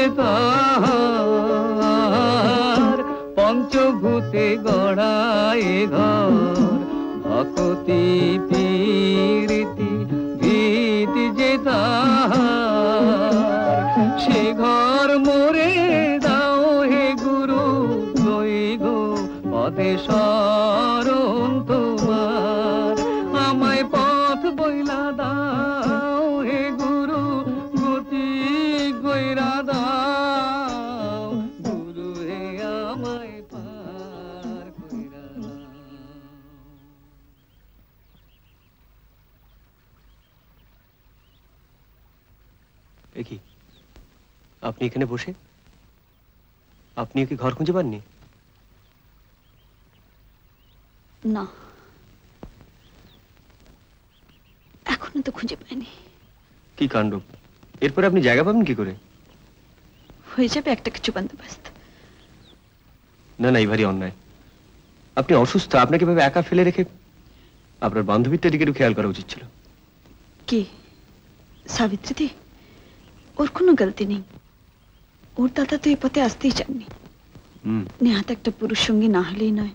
তার, পঞ্চভূতে গড়ায় ঘর, ভক্তি প্রীতি ভীতি যে তার, সে ঘর মোরে দাও হে গুরু, লই গো পদে শরণ তোমার, আমায় পথ বইলা দাও হে গুরু, গতি গইরা দাও। গুরু হে আমায় পার কইরা কি আপনি এখানে বসে আপনি কি ঘর খুঁজে পাননি? না, এখনো তো খুঁজে পাইনি। কি কাণ্ড! এরপর আপনি জায়গা পাবেন কি করে? হয়ে যাবে একটা কিছু বন্দোবস্ত। না না, এই ভারী অন্যায়। আপনি অসুস্থ, আপনাকে ভাবে একা ফেলে রেখে আপনার বান্ধবীর দিকে একটু খেয়াল করা উচিত ছিল। কি সাবিত্রী? ওর কোনো গলতি নেই। ওর দাদা তো এই পথে আসতেই চাননি। নেহাত একটা পুরুষ সঙ্গী না হলেই নয়।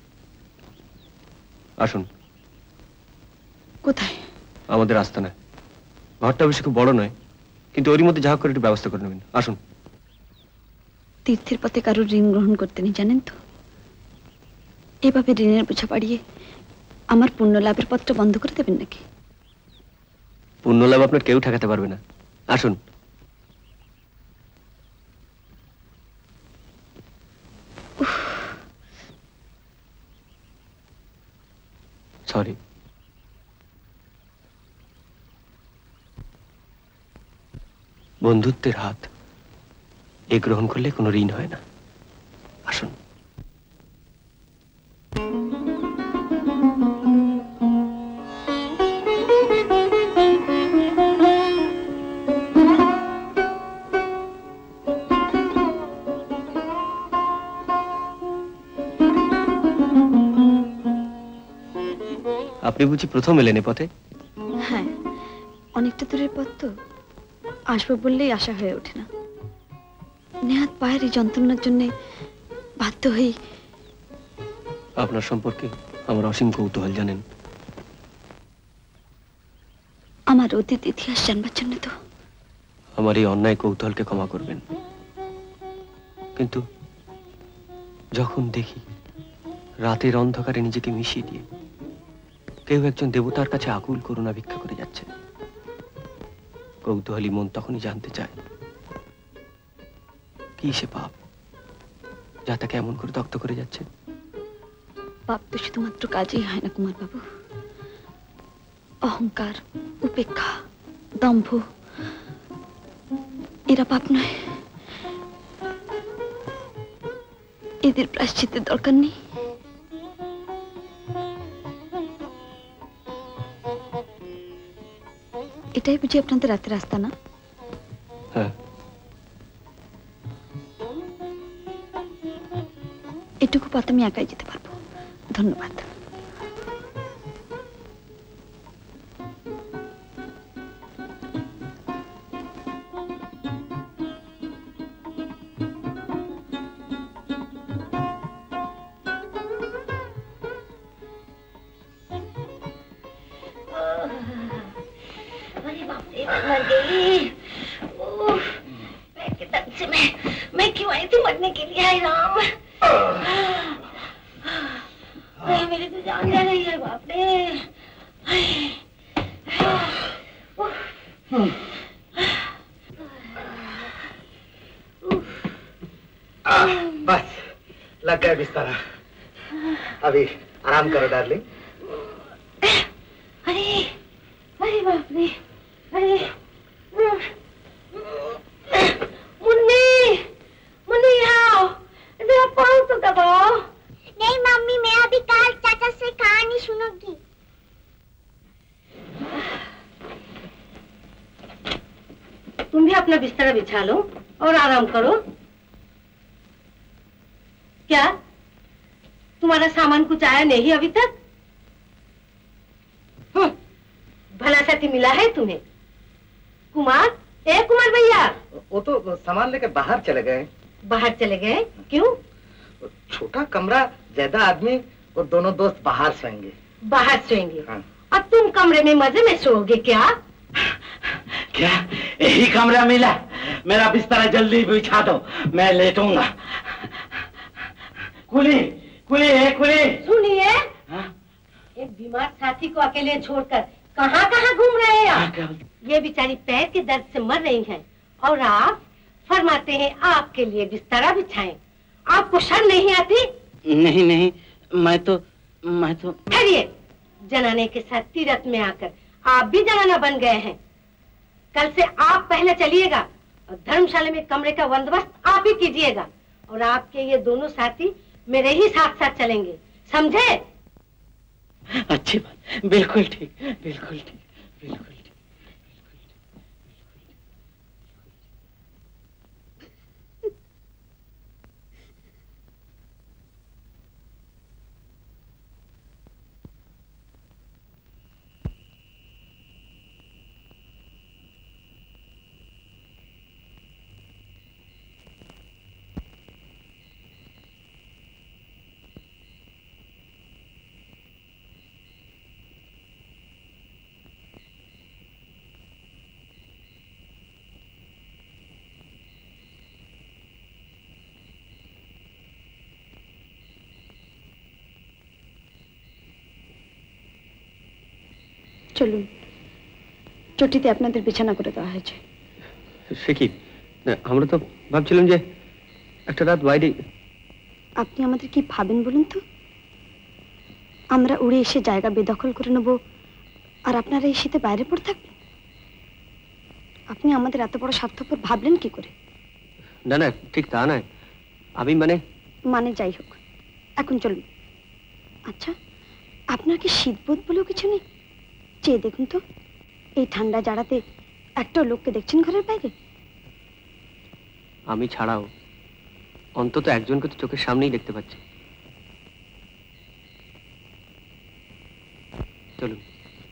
আসুন। কোথায়? আমাদের আস্তানায়। ঘরটা অবশ্য খুব বড় নয়, কিন্তু ওরই মধ্যে যা করে একটু ব্যবস্থা করে নেবেন। আসুন। তীর্থের পথে কারোর ঋণ গ্রহণ করতে নেই, জানেন তো। এভাবে ঋণের বোঝা বাড়িয়ে আমার পুণ্য লাভের পথটা বন্ধ করে দেবেন নাকি? পুণ্য লাভ আপনার কেউ ঠেকাতে পারবে না। আসুন। সরি। বন্ধুত্বের হাত এ গ্রহণ করলে কোনো ঋণ হয় না। আসুন। আপনি বুঝি প্রথম এলেন এ পথে? হ্যাঁ, অনেকটা দূরের পথ তো, আসবো বললেই আশা হয়ে ওঠে না। নেহাত পায়ের এই যন্ত্রণার জন্য বাধ্য হই। আপনার সম্পর্কে আমার অসীম কৌতূহল, জানেন। আমার অতীত ইতিহাস জানবার জন্য তো। আমার এই অন্যায় কৌতূহলকে ক্ষমা করবেন, কিন্তু যখন দেখি রাতের অন্ধকারে নিজেকে মিশিয়ে দিয়ে কেউ একজন দেবতার কাছে আকুল করুণা ভিক্ষা করে যাচ্ছে, কৌতূহলী মন তখনই জানতে চায় কি সে পাপ যা তাকে এমন করে দগ্ধ করে যাচ্ছে। পাপ তো শুধুমাত্র কাজেই হয় না কুমার বাবু। অহংকার, উপেক্ষা, দম্ভ, এরা পাপ নয়। এদের প্রায়শ্চিত্তের দরকার নেই। এটাই বুঝি আপনাদের রাতের রাস্তা না? হ্যাঁ। এটুকু পথ আমি একাই যেতে পারবো। ধন্যবাদ। अरे बाप रे, मैं मर गई। उफ, मैं के दर्द से मैं क्यों आई थी मरने के लिए? हाय राम, मेरी तो जान जा रही है। बाप रे, बस लग गया बिस्तारा। अभी आराम करो डार्लिंग। अरे अरे बाप रे, अरे मुन्नी, मुन्नी आओ, जरा पाँव तो दबाओ। नहीं मम्मी, मैं अभी कल चाचा से कहानी सुनूंगी। तुम भी अपना बिस्तर बिछा लो और आराम करो। क्या तुम्हारा सामान कुछ आया नहीं अभी तक? भला साथी मिला है तुम्हें? कुमार, ए कुमार भैया। वो तो सामान लेके बाहर चले गए। बाहर चले गए? क्यों? छोटा कमरा, ज्यादा आदमी और दोनों दोस्त बाहर सोएंगे। बाहर सोएंगे? हाँ। अब तुम कमरे में मजे में सोओगे क्या? क्या यही कमरा मिला? मेरा बिस्तर जल्दी बिछा दो, मैं लेटूंगा। कुली, कुली है कुली। सुनिए, एक बीमार साथी को अकेले छोड़कर कहाँ कहाँ घूम रहे हैं आप? ये बेचारी पैर के दर्द से मर रही हैं और आप फरमाते हैं आपके लिए बिस्तरा बिछाएं। आपको शर्म नहीं आती? नहीं नहीं, मैं तो ठहरिए। जनाने के साथ तीरथ में आकर आप भी जनाना बन गए हैं। कल से आप पहले चलिएगा और धर्मशाला में कमरे का बंदोबस्त आप ही कीजिएगा, और आपके ये दोनों साथी मेरे ही साथ साथ चलेंगे, समझे? अच्छी बात, बिल्कुल ठीक, बिल्कुल ठीक, बिल्कुल ठीक। চলুন, চটিতে আপনাদের বিছানা করে দেওয়া হয়েছে। সে কি, আমরা তো ভাবছিলাম যে একটা রাত বাইরে। আপনি আমাদের কি ভাবেন বলুন তো? আমরা উড়ে এসে জায়গা বেদখল করে নেব, আর আপনারা এই শীতে বাইরে পড়ে থাকবেন? আপনি আমাদের এত বড় স্বার্থপর ভাবলেন কি করে? না না, ঠিক তা নয়। আমি মানে যাই হোক, এখন চলুন। আচ্ছা, আপনার কি শীতবোধ বলেও কিছু নেই? চেয়ে দেখুন তো, এই ঠান্ডা জাড়াতে একটা লোককে দেখছেন ঘরের বাইরে? আমি ছাড়াও অন্তত একজনকে তো চোখের সামনেই দেখতে পাচ্ছি। চলুন।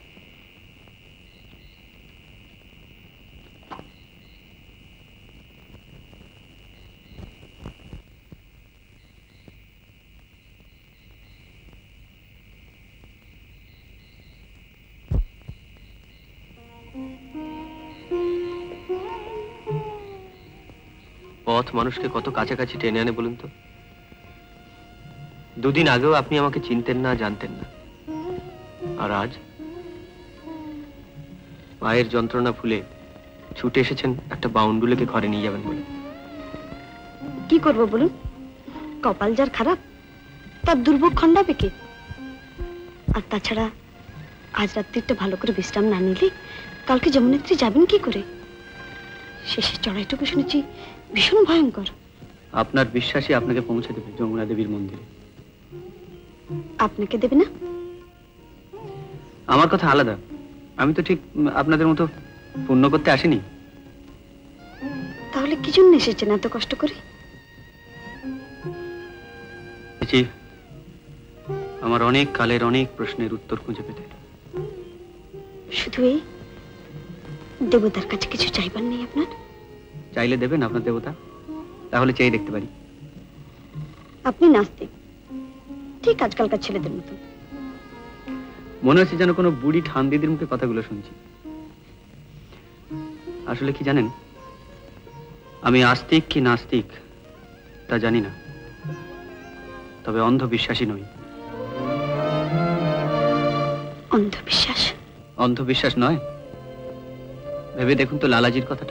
পথ মানুষকে কত কাছাকাছি টেনে আনে বলুন তো। দুদিন আগেও আপনি আমাকে চিনতেন না, জানতেন না, আর আজ পায়ের যন্ত্রণা ভুলে ছুটে এসেছেন একটা বাউন্ডুলেকে ঘরে নিয়ে যাবেন বলে। কি করব বলুন? কপাল যার খারাপ তার দুর্ভোগ খণ্ডাবে কে? আর তাছাড়া আজ রাত্রিটা ভালো করে বিশ্রাম না নিলে কালকে যমুনেত্রী যাবেন কি করে? শেষের চড়াইটুকু শুনেছি ভীষণ ভয়ঙ্কর। আপনার বিশ্বাসী আপনাকে পৌঁছে দেবে যমুনা দেবীর মন্দিরে। আপনাকে দেবে না? আমার কথা আলাদা। আমি তো ঠিক আপনাদের মতো পুণ্য করতে আসিনি। তাহলে কি জন্য এসেছেন এত কষ্ট করে? আমার অনেক কালের অনেক প্রশ্নের উত্তর খুঁজে পেতে। শুধু এই দেবতার কাছে কিছু চাইবার নেই আপনার? চাইলে দেবেন আপনার দেবতা? তাহলে চেয়ে দেখতে পারি। আপনি নাস্তিক, ঠিক আজকালকার ছেলেদের মতো। মনে হচ্ছে যেন কোনো বুড়ি ঠান দিদির মুখে কথাগুলো শুনছি। আসলে কি জানেন, আমি আস্তিক কি নাস্তিক তা জানি না, তবে অন্ধবিশ্বাসী নই। অন্ধবিশ্বাস? অন্ধবিশ্বাস নয়। ভেবে দেখুন তো লালাজির কথাটা।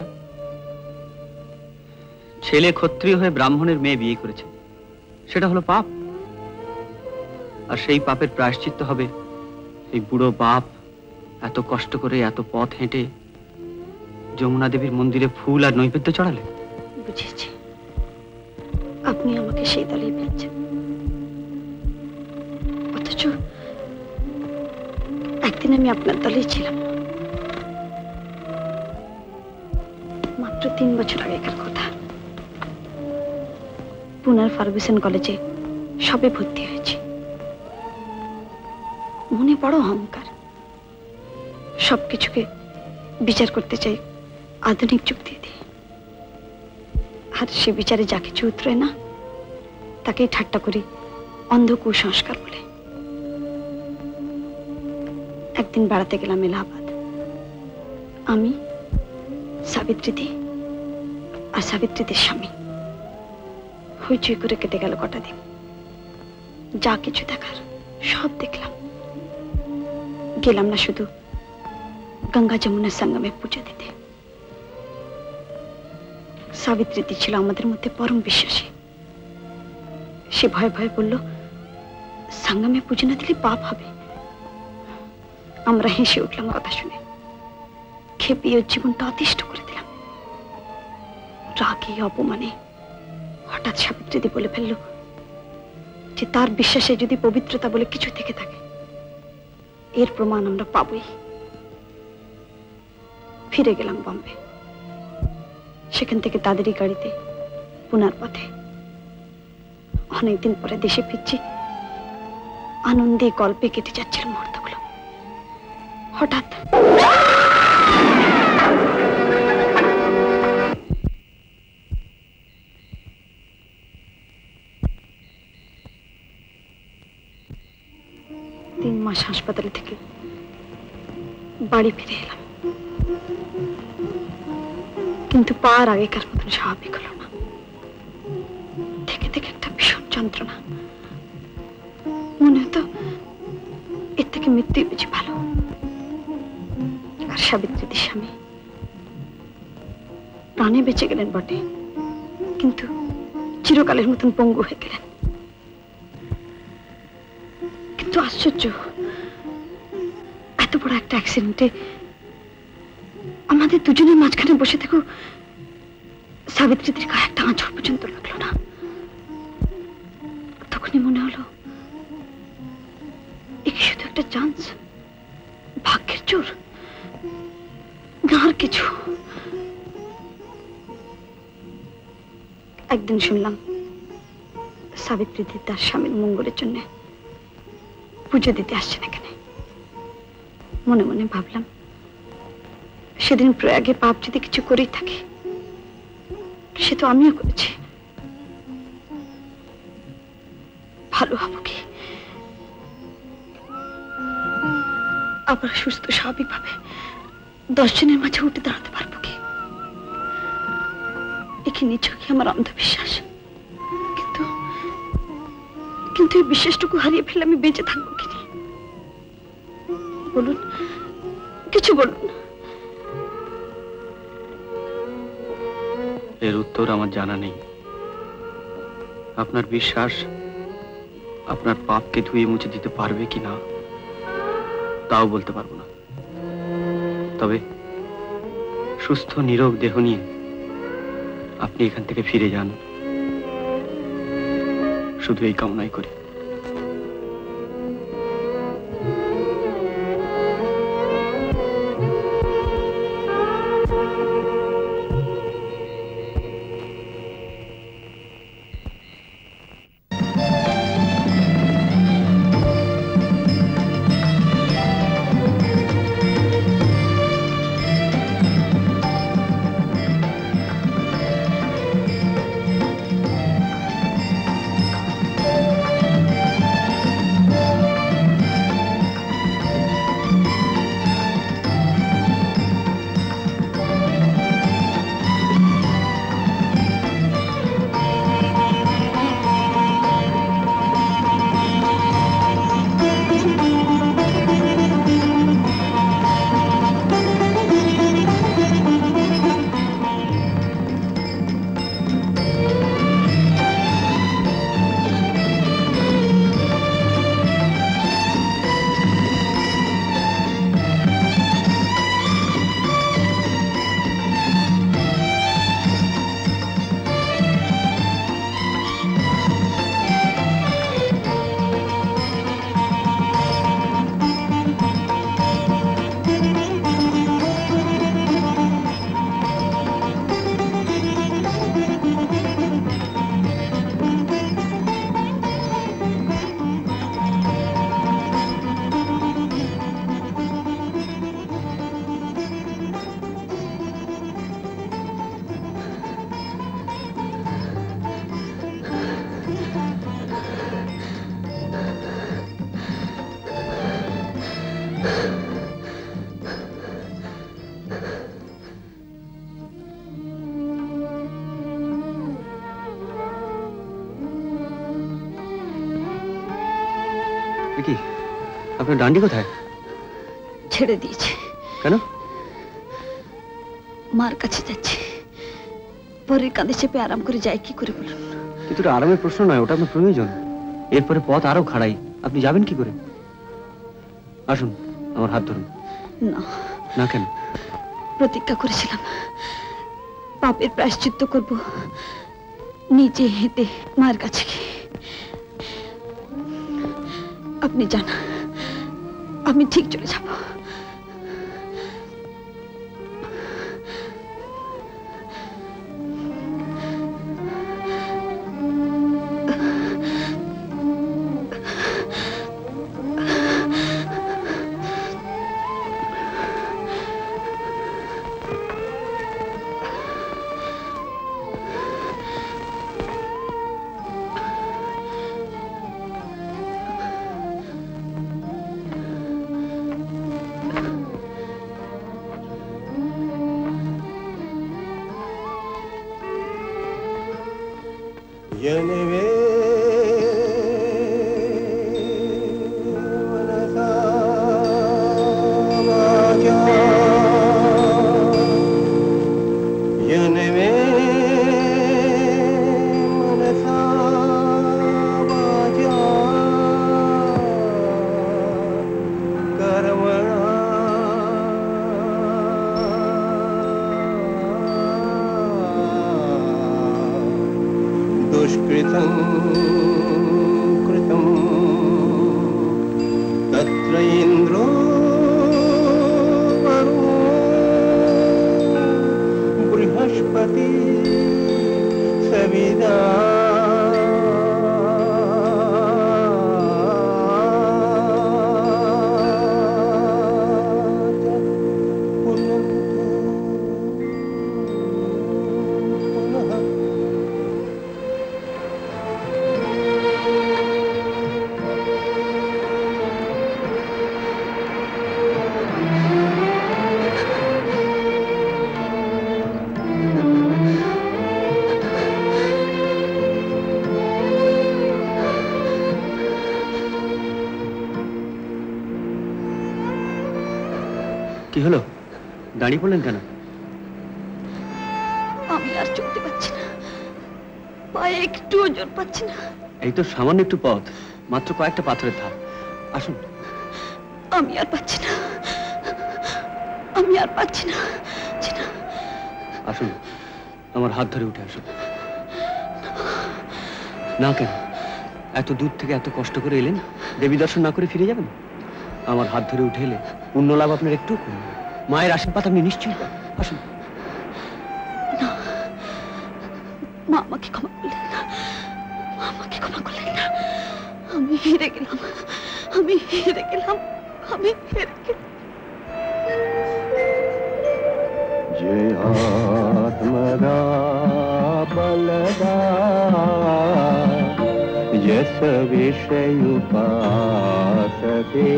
ছেলে ক্ষত্রিয় হয়ে ব্রাহ্মণের মেয়ে বিয়ে করেছে, সেটা হলো পাপ। আর সেই পাপের প্রায়শ্চিত্ত হবে এই বুড়ো বাপ এত কষ্ট করে এত পথ হেঁটে যমুনা দেবীর মন্দিরে ফুল আর নৈবেদ্য চড়ালে। বুঝেছি, আপনি আমাকে সেই দলেই পেয়েছেন। অথচ একদিন আমি আপনার দলেই ছিলাম। মাত্র 3 বছর আগেকার কথা। পুনার ফার্গুসন কলেজে সবে ভর্তি হয়েছি। মনে বড় অহংকার, সবকিছুকে বিচার করতে চাই আধুনিক যুক্তি দিয়ে। আর সে বিচারে যা কিছু উতরে না তাকেই ঠাট্টা করি অন্ধ কুসংস্কার বলে। একদিন বেড়াতে গেলাম এলাহাবাদ। আমি, সাবিত্রীদি আর সাবিত্রীদের স্বামী। হইচই করে কেটে গেল কটা দিন। যা কিছু দেখার সব দেখলাম। গেলাম না শুধু গঙ্গা যমুনার সঙ্গমে পুজো দিতে। সাবিত্রীদি ছিল আমাদের মধ্যে পরম বিশ্বাসী। সে ভয়ে ভয়ে বলল, সাঙ্গামে পুজো না দিলে পাপ হবে। আমরা হেসে উঠলাম কথা শুনে, খেপিয়ে জীবনটা অতিষ্ঠ করে দিলাম। রাগে অপমানে হঠাৎ সাবিত্রীদি বলে ফেলল যে তার বিশ্বাসে যদি পবিত্রতা বলে কিছু থেকে থাকে, এর প্রমাণ আমরা পাবই। ফিরে গেলাম বম্বে। সেখান থেকে তাদেরই গাড়িতে পুনার পথে। অনেকদিন পরে দেশে ফিরছি, আনন্দে গল্পে কেটে যাচ্ছিল মুহূর্তগুলো। হঠাৎ তিন মাস হাসপাতালে থেকে বাড়ি ফিরে এলাম, কিন্তু পার আগেকার মতন স্বাভাবিক হলো না। থেকে থেকে একটা ভীষণ যন্ত্রণা। মনে হতো এর থেকে মৃত্যুই বুঝি ভালো। আর সাবিত্রীদের স্বামী প্রাণে বেঁচে গেলেন বটে, কিন্তু চিরকালের মতন পঙ্গু হয়ে গেলেন। কিন্তু আশ্চর্য, এত বড় একটা অ্যাক্সিডেন্টে আমাদের দুজনের মাঝখানে বসে থেকেও সাবিত্রীদের গায়ে একটা আঁচড় পর্যন্ত লাগলো না। তখনই মনে হলো এ কি শুধু একটা চান্স, ভাগ্যের জোর, না আর কিছু। একদিন শুনলাম সাবিত্রীদি তার স্বামীর মঙ্গলের জন্য পুজো দিতে আসছেন এখানে। মনে মনে ভাবলাম, সেদিন প্রয়াগে পাপ যদি কিছু করেই থাকে, সে তো আমিও করেছি। ভালো হবো কি, আবার সুস্থ স্বাভাবিক ভাবে 10 জনের মাঝে উঠে দাঁড়াতে পারবো কি? এখানে চোখে আমার অন্ধবিশ্বাস, কিন্তু কিন্তু এই বিশ্বাসটুকু হারিয়ে ফেলে আমি বেঁচে থাকবো কিনা? বলুন, কিছু বলুন। এর উত্তর আমার জানা নেই। আপনার বিশ্বাস আপনার পাপকে ধুয়ে মুছে দিতে পারবে কিনা তাও বলতে পারবো না। তবে সুস্থ নীরব দেহ নিয়ে আপনি এখান থেকে ফিরে যান, শুধু এই কামনাই করি। কি আপনার ডান্ডি কোথায়? ছেড়ে দিয়েছে। কেন? মার কাছে যাচ্ছে, পরে কাঁধে চেপে আরাম করে যাই কি করে বলুন? কিন্তু এটা আরামের প্রশ্ন নয়, ওটা আপনার প্রয়োজন। এরপরে পথ আরো খাড়াই, আপনি যাবেন কি করে? আসুন, আমার হাত ধরুন। না। না কেন? প্রতিজ্ঞা করেছিলাম পাপের প্রায়শ্চিত্ত করব নিজে হেঁটে মায়ের কাছে গিয়ে। আপনি যান, আমি ঠিক চলে যাব। কি হলো, দাঁড়িয়ে পড়লেন কেন? আমি আর চলতে পারছি না, পায়ে একটু জোর পাচ্ছি না। এই তো সামান্য একটু পথ, মাত্র কয়েকটা পাথরের ধাপ। আসুন। আমি আর পাচ্ছি না, আমি আর পাচ্ছি না। আসুন, আমার হাত ধরে উঠে আসুন। না কেন? এত দূর থেকে এত কষ্ট করে এলেন, দেবী দর্শন না করে ফিরে যাবেন? আমার হাত ধরে উঠে এলে পুণ্য লাভ আপনার একটু কম। মায়ের আশীর্বাদ আপনি নিশ্চয়ই পাবেন। আসুন। মা আমাকে ক্ষমা করলেন না, আমাকে ক্ষমা করলেন না। আমি হেরে গেলাম, আমি হেরে গেলাম, আমি হেরে গেলাম। जय आत्मदा बलदा यस विषय उपासते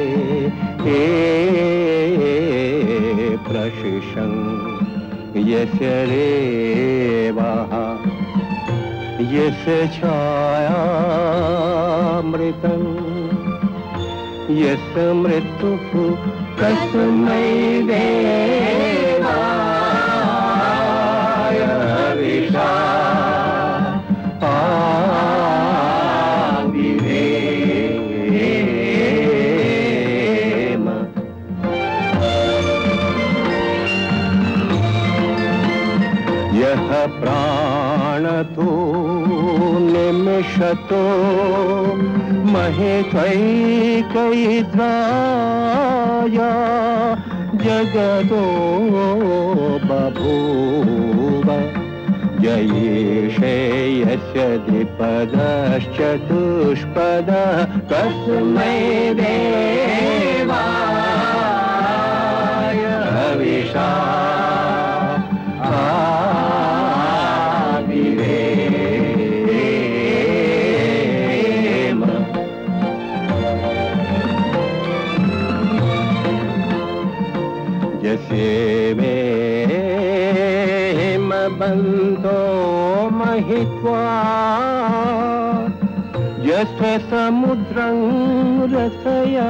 प्रशिषं यस रेवः यस छायामृतं यस मृत्युः तस्मै देवाय हविषा आविवेम। यह प्राणतो निमिषतो महेत्वैकैद्राय जगतो बभूव जयेशे यस्य द्विपदश्चतुष्पद तस्मै देवाय हविषा आविवेम। जैसे बंधो महित्वा यस्य समुद्रं रसया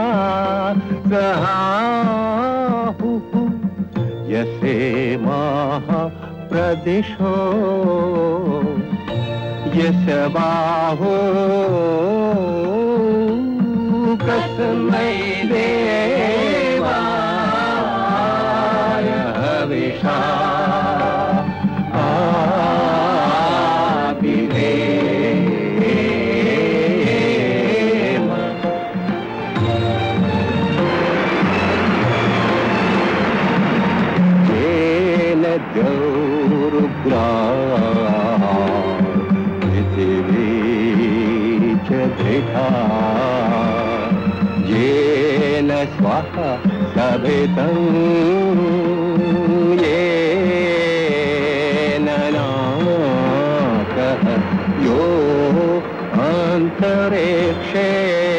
सहाहुः यसे महाप्रदिशो यस्य बाहु कस्मै देवाय हविषा पृथिवी च दृढा येन स्वाहा सभितं येन नाकः यो अन्तरिक्षे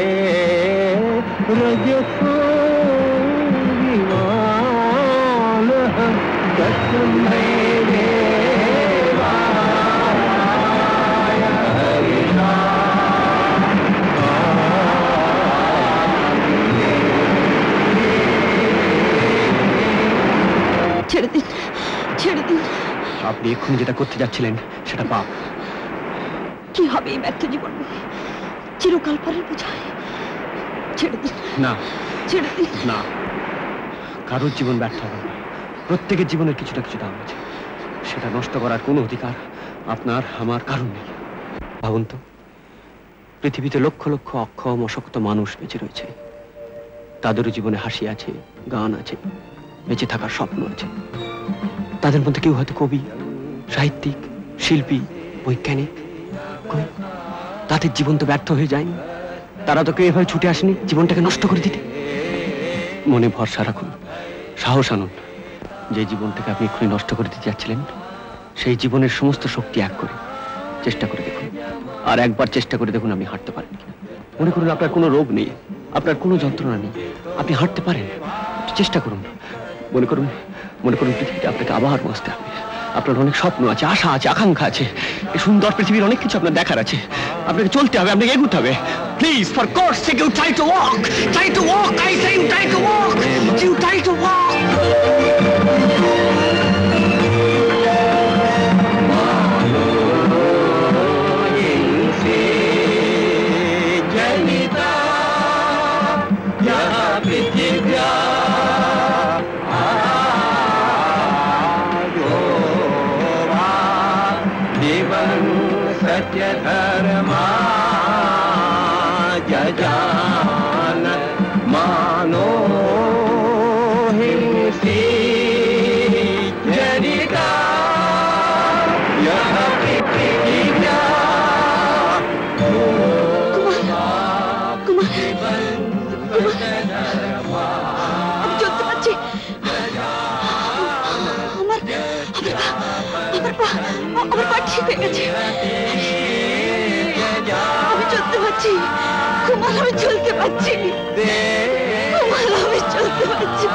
रजसो विमानः तस्मै আপনি এক্ষুনি যেটা করতে যাচ্ছিলেন সেটা পাপ। কি হবে এই ব্যর্থ জীবন? চিরকাল পরের বোঝায়। ছেড়ে দিন। না, ছেড়ে দিন। না, কারোর জীবন ব্যর্থ হবে না। প্রত্যেকের জীবনের কিছুটা কিছু দাম আছে, সেটা নষ্ট করার কোনো অধিকার আপনার আমার কারণ নেই। ভাবুন তো, পৃথিবীতে লক্ষ লক্ষ অক্ষম অশক্ত মানুষ বেঁচে রয়েছে। তাদেরও জীবনে হাসি আছে, গান আছে, বেঁচে থাকার স্বপ্ন আছে। তাদের মধ্যে কেউ হয়তো কবি, সাহিত্যিক, শিল্পী, বৈজ্ঞানিক। তাদের জীবন তো ব্যর্থ হয়ে যায়নি। তারা তো কেউ এভাবে ছুটে আসেনি জীবনটাকে নষ্ট করে দিতে। মনে ভরসা রাখুন, সাহস আনুন। যে জীবনটাকে আপনি এক্ষুনি নষ্ট করে দিতে যাচ্ছিলেন, সেই জীবনের সমস্ত শক্তি এক করে চেষ্টা করে দেখুন। আর একবার চেষ্টা করে দেখুন আপনি হাঁটতে পারেন কিনা। মনে করুন আপনার কোনো রোগ নেই, আপনার কোনো যন্ত্রণা নেই, আপনি হাঁটতে পারেন। চেষ্টা করুন। মনে করুন পৃথিবীতে আপনাকে আবার বাঁচতে হবে। আপনার অনেক স্বপ্ন আছে, আশা আছে, আকাঙ্ক্ষা আছে। এই সুন্দর পৃথিবীর অনেক কিছু আপনার দেখার আছে। আপনাকে চলতে হবে, আপনাকে এগোতে হবে। Please, for God's sake, you try to walk. Try to walk, I say you try to walk. You try to walk. सत्य धर्मा जजानत मानो हिंसी जनिता यह प्रतिज्ञा আমার পা ঠিক হয়ে গেছে। আমি চলতে পারছি কুমার, আমি চলতে পারছি কুমার, আমি চলতে পারছি।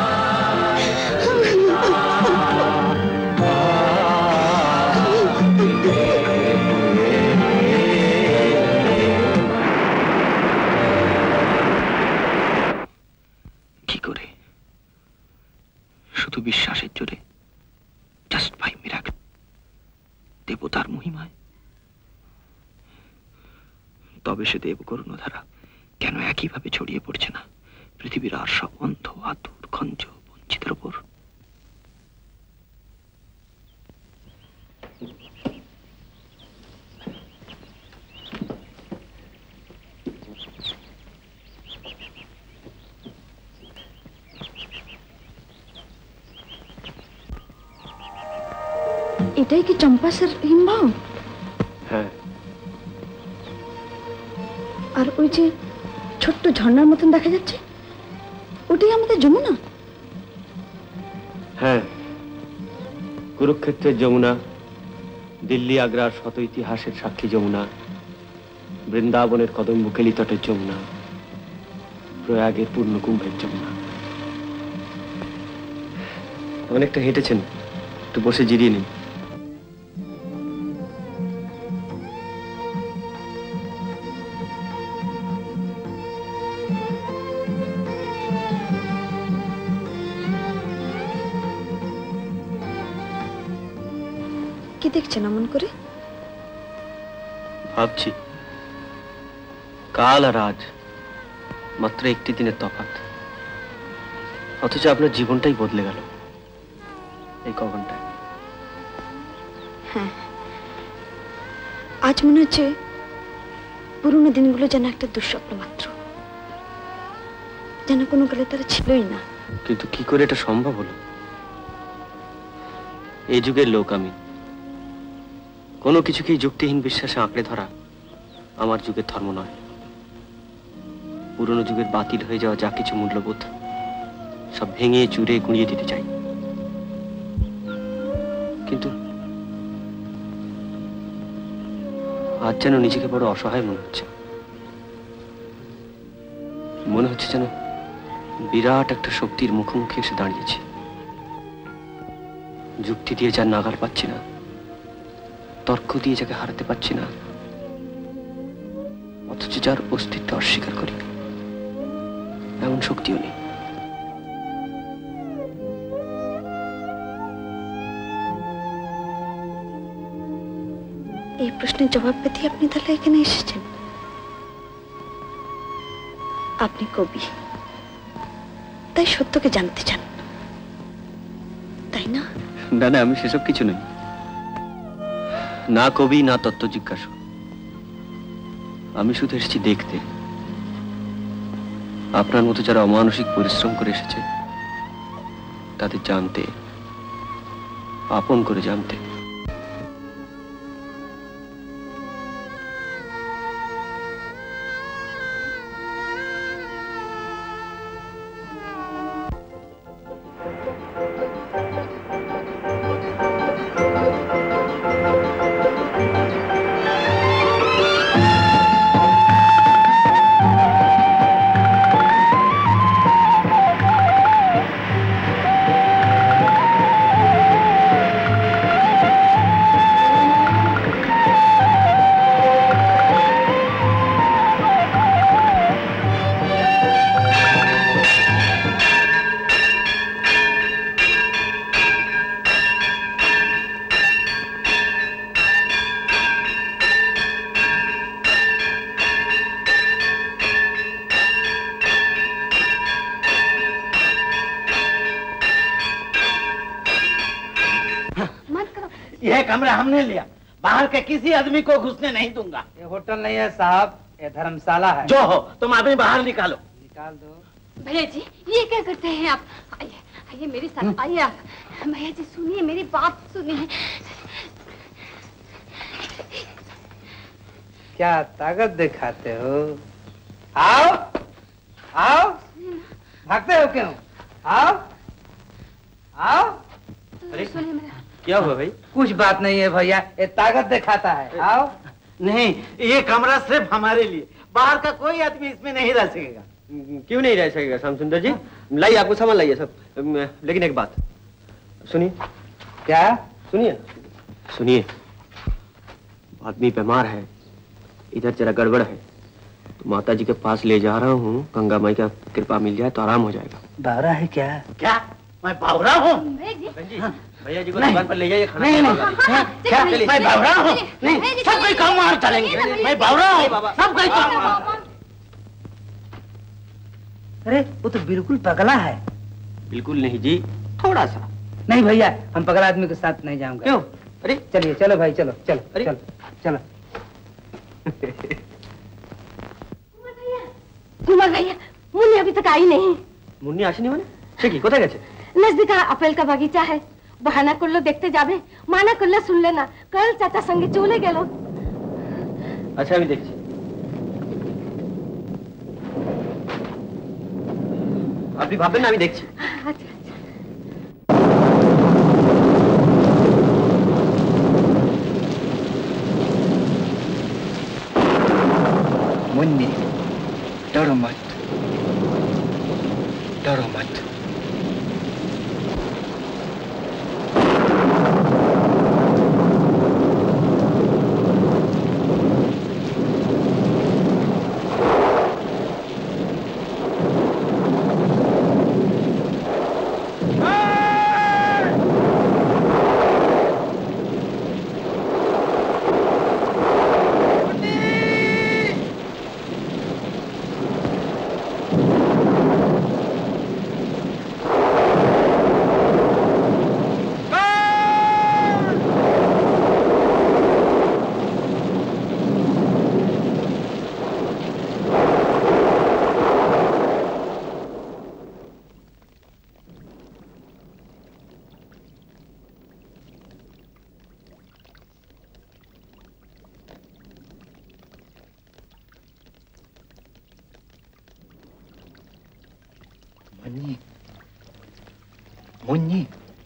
কি করে? শুধু বিশ্বাসের জোরে, জাস্ট বাই মিরাকল, দেবতার মহিমায়। তবে সে দেবকরুণধারা কেন একইভাবে ছড়িয়ে পড়ছে না পৃথিবীর আর সব অন্ধ, আতুর, খঞ্জ, বঞ্চিতের ওপর? এটাই কি চম্পাসের হিমবাহ? হ্যাঁ। আর ওই যে ছোট্ট ঝর্ণার মতন দেখা যাচ্ছে, ওটাই আমাদের যমুনা? হ্যাঁ, কুরুক্ষেত্রের যমুনা, দিল্লি আগ্রার শত ইতিহাসের সাক্ষী যমুনা, বৃন্দাবনের কদম্বকেলি তটের যমুনা, প্রয়াগের পূর্ণকুম্ভের যমুনা। অনেকটা হেঁটেছেন, একটু বসে জিরিয়ে নিন। কি দেখছেন এমন করে? ভাবছি কাল আর আজ মাত্র একটি দিনের তফাৎ, অথচ আপনার জীবনটাই বদলে গেল এই কঘন্টায়। হ্যাঁ, আজ মনে হচ্ছে পুরনো দিনগুলো যেন একটা দুঃস্বপ্ন মাত্র, যেন কোনো কালে তারা ছিলই না। কিন্তু কি করে এটা সম্ভব হলো? এই যুগের লোক আমি, কোনো কিছুকেই যুক্তিহীন বিশ্বাসে আঁকড়ে ধরা আমার যুগের ধর্ম নয়। পুরনো যুগের বাতিল হয়ে যাওয়া যা কিছু মূল্যবোধ সব ভেঙে চুরে গুঁড়িয়ে দিতে চাই। কিন্তু আজ যেন নিজেকে বড় অসহায় মনে হচ্ছে। মনে হচ্ছে যেন বিরাট একটা শক্তির মুখোমুখি এসে দাঁড়িয়েছি, যুক্তি দিয়ে যার নাগাল পাচ্ছি না, তর্ক দিয়ে যাকে হারাতে পারছি না, অথচ যার অস্তিত্ব অস্বীকার করি এমন শক্তিও নেই। এই প্রশ্নের জবাব পেতে আপনি তাহলে এখানে এসেছেন? আপনি কবি, তাই সত্যকে জানতে চান, তাই না? না না, আমি সেসব কিছু নই, না কবি না তত্ত্ব জিজ্ঞাসা। আমি শুধু এসেছি দেখতে আপনার মতো যারা অমানসিক পরিশ্রম করে এসেছে তাদের জানতে, আপন করে জানতে। यह कमरा हमने लिया, बाहर के किसी आदमी को घुसने नहीं दूंगा। ये होटल नहीं है साहब, ये धर्मशाला है। जो हो तुम आदमी बाहर निकालो। निकाल दो। भैया जी ये क्या करते हैं आप? आइए आइए मेरे साथ आइए आप। भैया जी सुनिए, मेरी बात सुनिए। क्या ताकत दिखाते हो? आओ आओ, भागते हो क्यों? आओ आओ। अरे क्या हुआ भाई? कुछ बात नहीं है भैया, ये ताकत दिखाता है। आओ। नहीं, ये कमरा सिर्फ हमारे लिए, बाहर का कोई आदमी इसमें नहीं रह सकेगा। क्यों नहीं रह सकेगा श्याम सुंदर जी? लाइए, आपको सामान लाइए सब। लेकिन एक बात सुनिए। क्या? सुनिए सुनिए, आदमी बीमार है, इधर जरा गड़बड़ है, तो माता जी के पास ले जा रहा हूँ, गंगा माई का कृपा मिल जाए तो आराम हो जाएगा। बावरा है क्या? क्या मैं बावरा हूँ? भैया जी को दुकान पर ले जाइए खाना। नहीं नहीं, क्या मैं बावरा हूँ? नहीं, सब कोई काम वहाँ चलेंगे। मैं बावरा हूँ, सब कोई काम। अरे वो तो बिल्कुल पगला है। बिल्कुल नहीं जी, थोड़ा सा। नहीं भैया, हम पगला आदमी के साथ नहीं जाऊंगा। क्यों? अरे चलिए, चलो भाई, चलो चलो चलो चलो। कुमार भैया, मुन्नी अभी तक आई नहीं। मुन्नी আসেনি মানে? সে কি কোথায় গেছে? नजदीक আপেল का বাগিচা है, বাহানা করলো দেখতে যাবে, মানা করলে শুনলে না, কাল চাচার সঙ্গে চলে গেল। আচ্ছা আমি দেখছি। আপনি ভাববেন না, আমি দেখছি। আচ্ছা मुन्नी, डरो मत, डरो मत। मुन्नी मुन्नी, मुन्नी।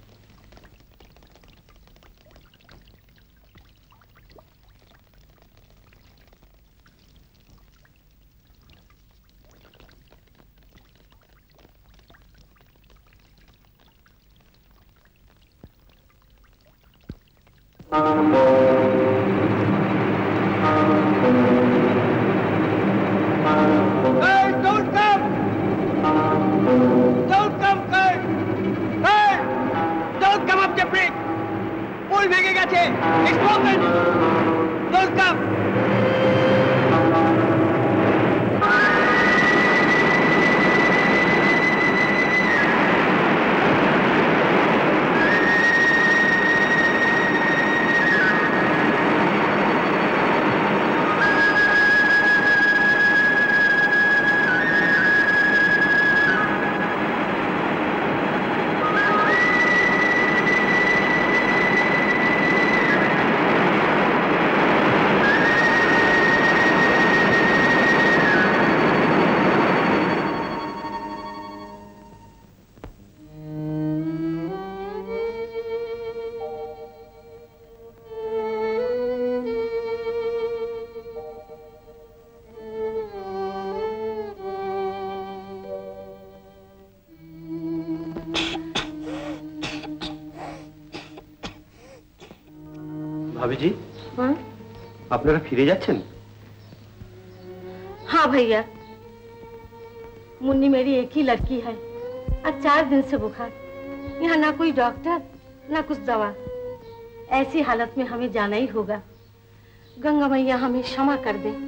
भाभी जी, আপনারা ফিরে যাচ্ছেন? हाँ भैया, मुन्नी मेरी एक ही लड़की है और 4 दिन से बुखार। यहाँ ना कोई डॉक्टर ना कुछ दवा। ऐसी हालत में हमें जाना ही होगा। गंगा मैया हमें क्षमा कर दे।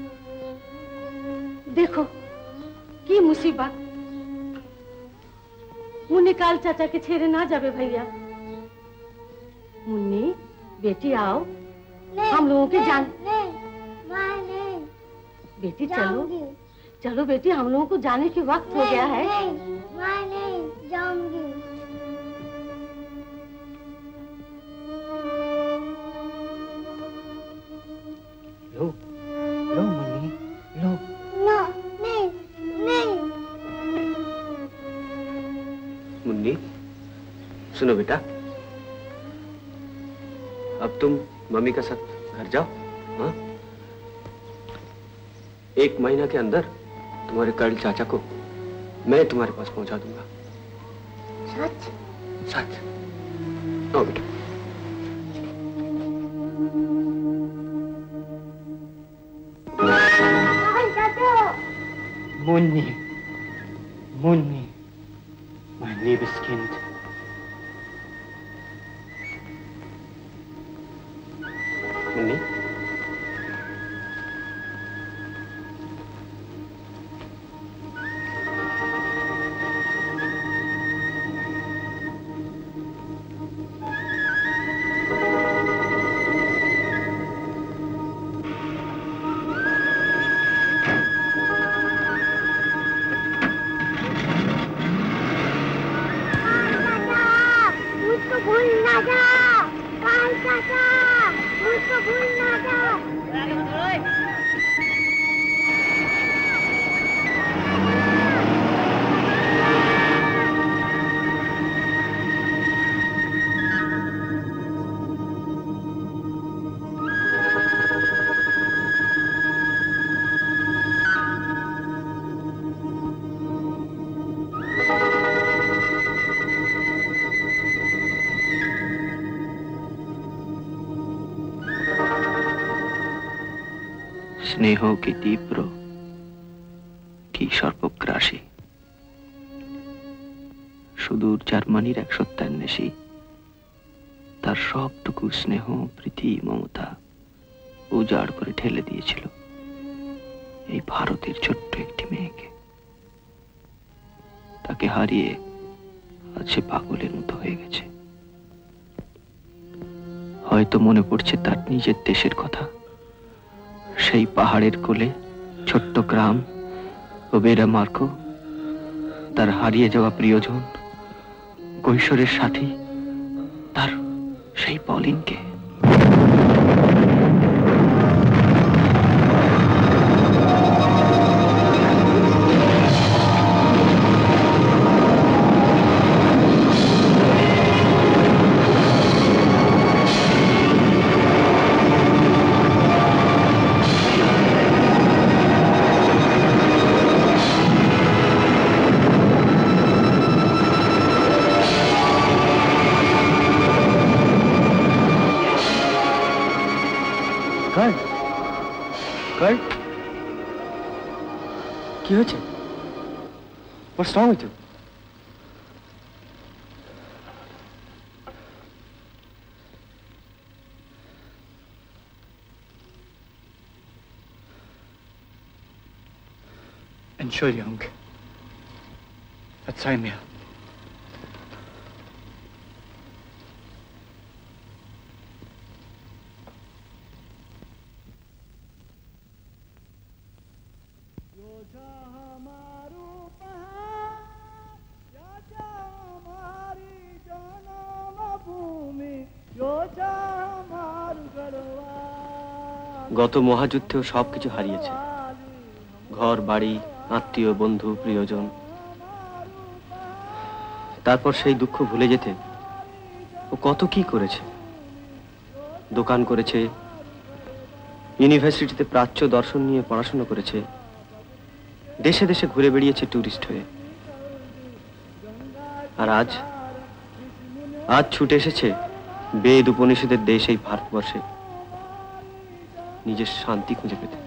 देखो की मुसीबत। मुन्नी काल चाचा के छेड़े ना जावे भैया। मुन्नी बेटी आओ, हम लोगों के जान। बेटी चलो चलो बेटी, हम लोगों को जाने के वक्त हो गया है। नहीं जाऊंगी। लो लो मम्मी लो। नो नहीं नहीं। मुन्नी सुनो बेटा, अब तुम मम्मी के साथ घर जाओ। हाँ, 1 महीना के अंदर तुम्हारे कर्ल चाचा को मैं तुम्हारे पास पहुंचा दूंगा। सच? सच। आओ बेटा। Munni, Munni, mein liebes Kind. Munni, मुझको भूल ना जा, काल चाचा, मुझको भूल ना जा। স্নেহ কি তীব্র, কি সর্বগ্রাসী। সুদূর জার্মানির এক সত্যান্বেষী তার সবটুকু স্নেহ, প্রীতি, মমতা উজাড় করে ঠেলে দিয়েছিল এই ভারতের ছোট্ট একটি মেয়েকে। তাকে হারিয়ে আজ সে পাগলের মতো হয়ে গেছে। হয়তো মনে পড়ছে তার নিজের দেশের কথা, সেই পাহাড়ের কোলে ছোট্ট গ্রাম ওবেরা মার্কো, তার হারিয়ে যাওয়া প্রিয়জন, কৈশোরের সাথী, তার সেই পলিনকে। কি হয়েছে? What's wrong with you? Entschuldigung. Verzeih mir. গত মহাযুদ্ধেও সবকিছু হারিয়েছে, ঘর বাড়ি, আত্মীয় বন্ধু প্রিয়জন। তারপর সেই দুঃখ ভুলে যেতে ও কত কি করেছে। দোকান করেছে, ইউনিভার্সিটিতে প্রাচ্য দর্শন নিয়ে পড়াশোনা করেছে, দেশে দেশে ঘুরে বেড়িয়েছে টুরিস্ট হয়ে। আর আজ আজ ছুটে এসেছে বেদ উপনিষদের দেশ এই ভারতবর্ষে নিজের শান্তি খুঁজে পেতে।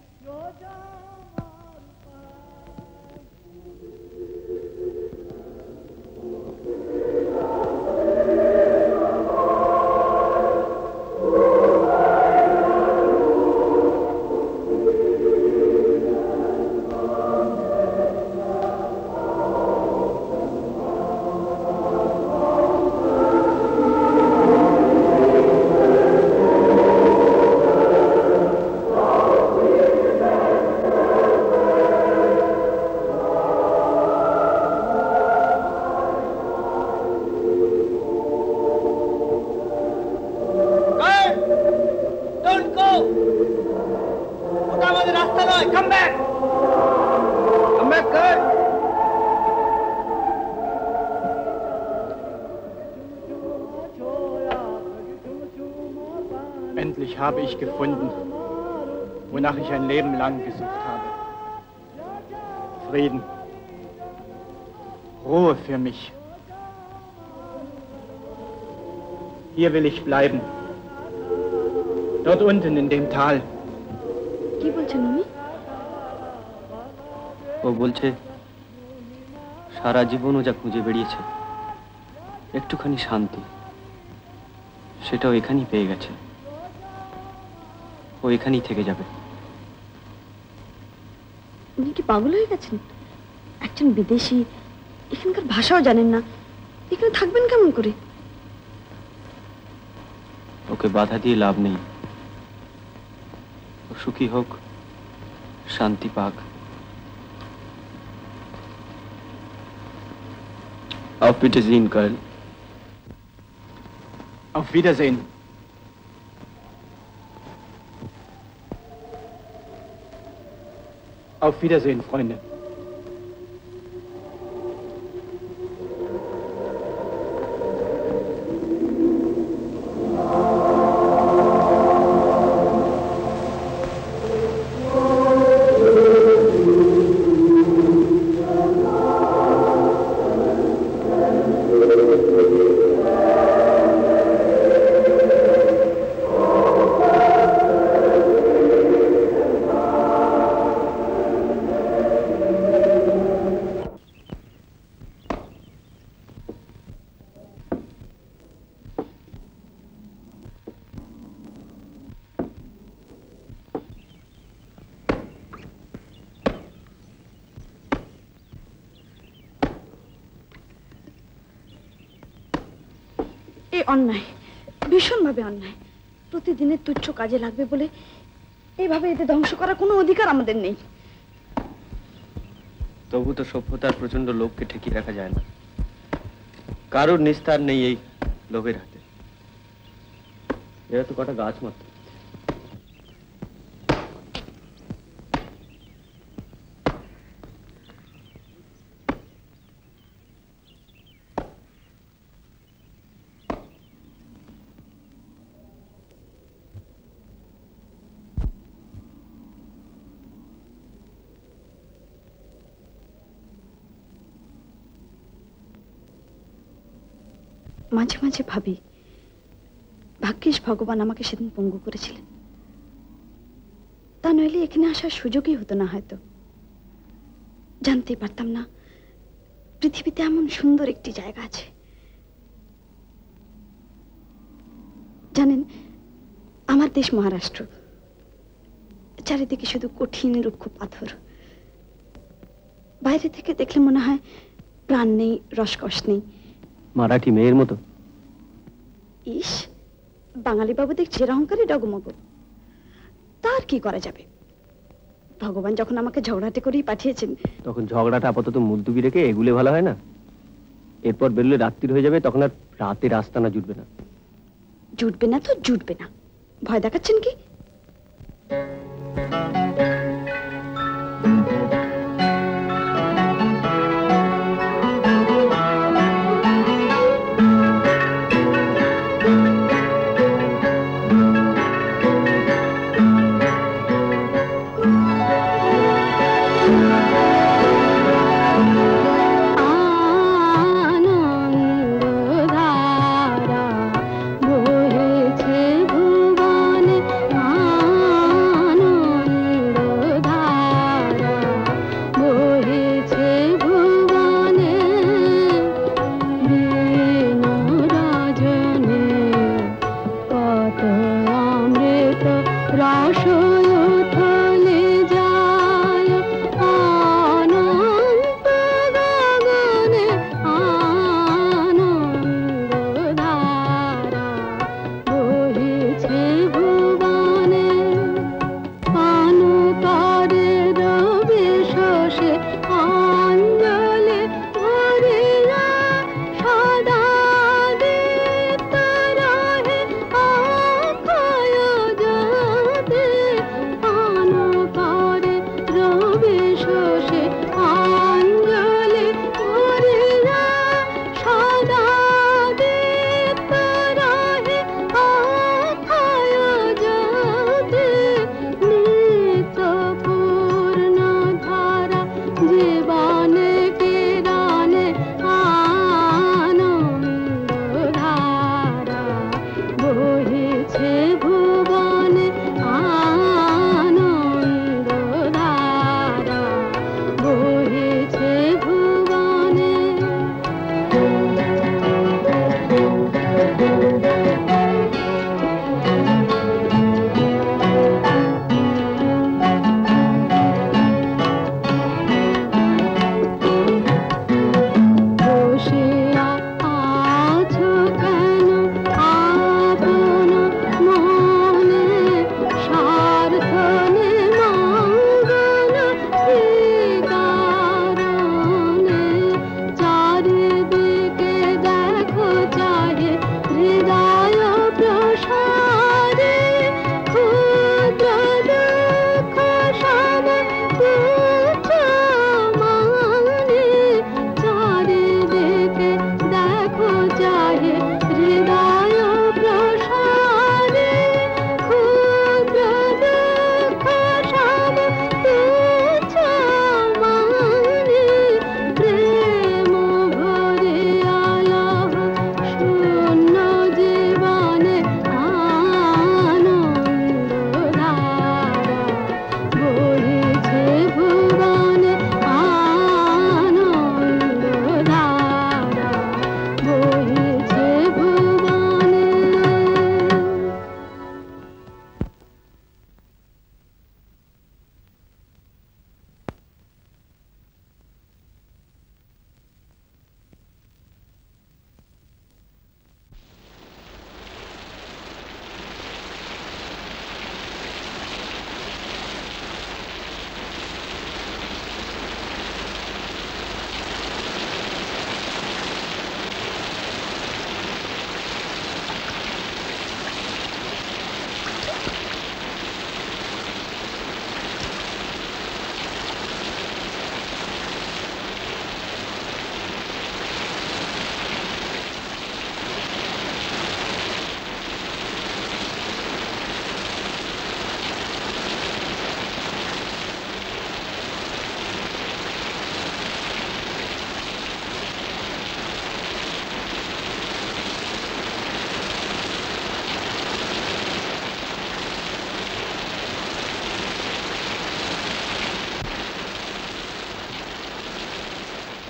Endlich habe ich gefunden, wonach ich ein Leben lang gesucht habe. Frieden. Ruhe für mich. Hier will ich bleiben. Dort unten in dem Tal. কি বলছেন উনি? ও বলছে সারা জীবন ও যা খুঁজে বেরিয়েছে একটুখানি শান্তি, সেটাও এখানেই পেয়ে গেছে। ও এখানেই থেকে যাবে। উনি কি পাগল হয়ে গেছেন? একজন বিদেশি, এখানকার ভাষাও জানেন না, এখানে থাকবেন কেমন করে? ওকে বাধা দিয়ে লাভ নেই। ও সুখী হোক, শান্তি পাক। Auf Wiedersehen, Karl. Auf Wiedersehen. Auf Wiedersehen, Freunde. অন্যায়, ভীষণভাবে অন্যায়। প্রতিদিনের তুচ্ছ কাজে লাগবে বলে এইভাবে এতে ধ্বংস করার কোনো অধিকার আমাদের নেই। তবু তো সভ্যতার প্রচন্ড লোভকে ঠেকিয়ে রাখা যায় না। কারোর নিস্তার নেই এই লোভের হাতে। এরা তো কটা গাছ মাত্র। মাঝে মাঝে ভাবি, ভাগ্যিস ভগবান আমাকে সেদিন পঙ্গু করেছিলেন, তা নইলে এখানে আসার সুযোগই হতো না হয়তো। জানতেই পারতাম না পৃথিবীতে এমন সুন্দর একটি জায়গা আছে। জানেন, আমার দেশ মহারাষ্ট্র, চারিদিকে শুধু কঠিন রুক্ষ পাথর। বাইরে থেকে দেখলে মনে হয় প্রাণ নেই, রসকস নেই। মারাঠি মেয়ের মতো। ইস, বাঙালি বাবু দেখছি অহংকারী ডগমগ। তার কি করা যাবে? ভগবান যখন আমাকে ঝগড়াটে করেই পাঠিয়েছেন, তখন ঝগড়াটা আপাতত মুলতুবি রেখে এগুলে ভালো হয় না? এরপর বেরোলে রাত্রির হয়ে যাবে, তখন আর রাতে রাস্তা না জুটবে না। জুটবে না তো জুটবে না। ভয় দেখাচ্ছেন কি? ভুবনে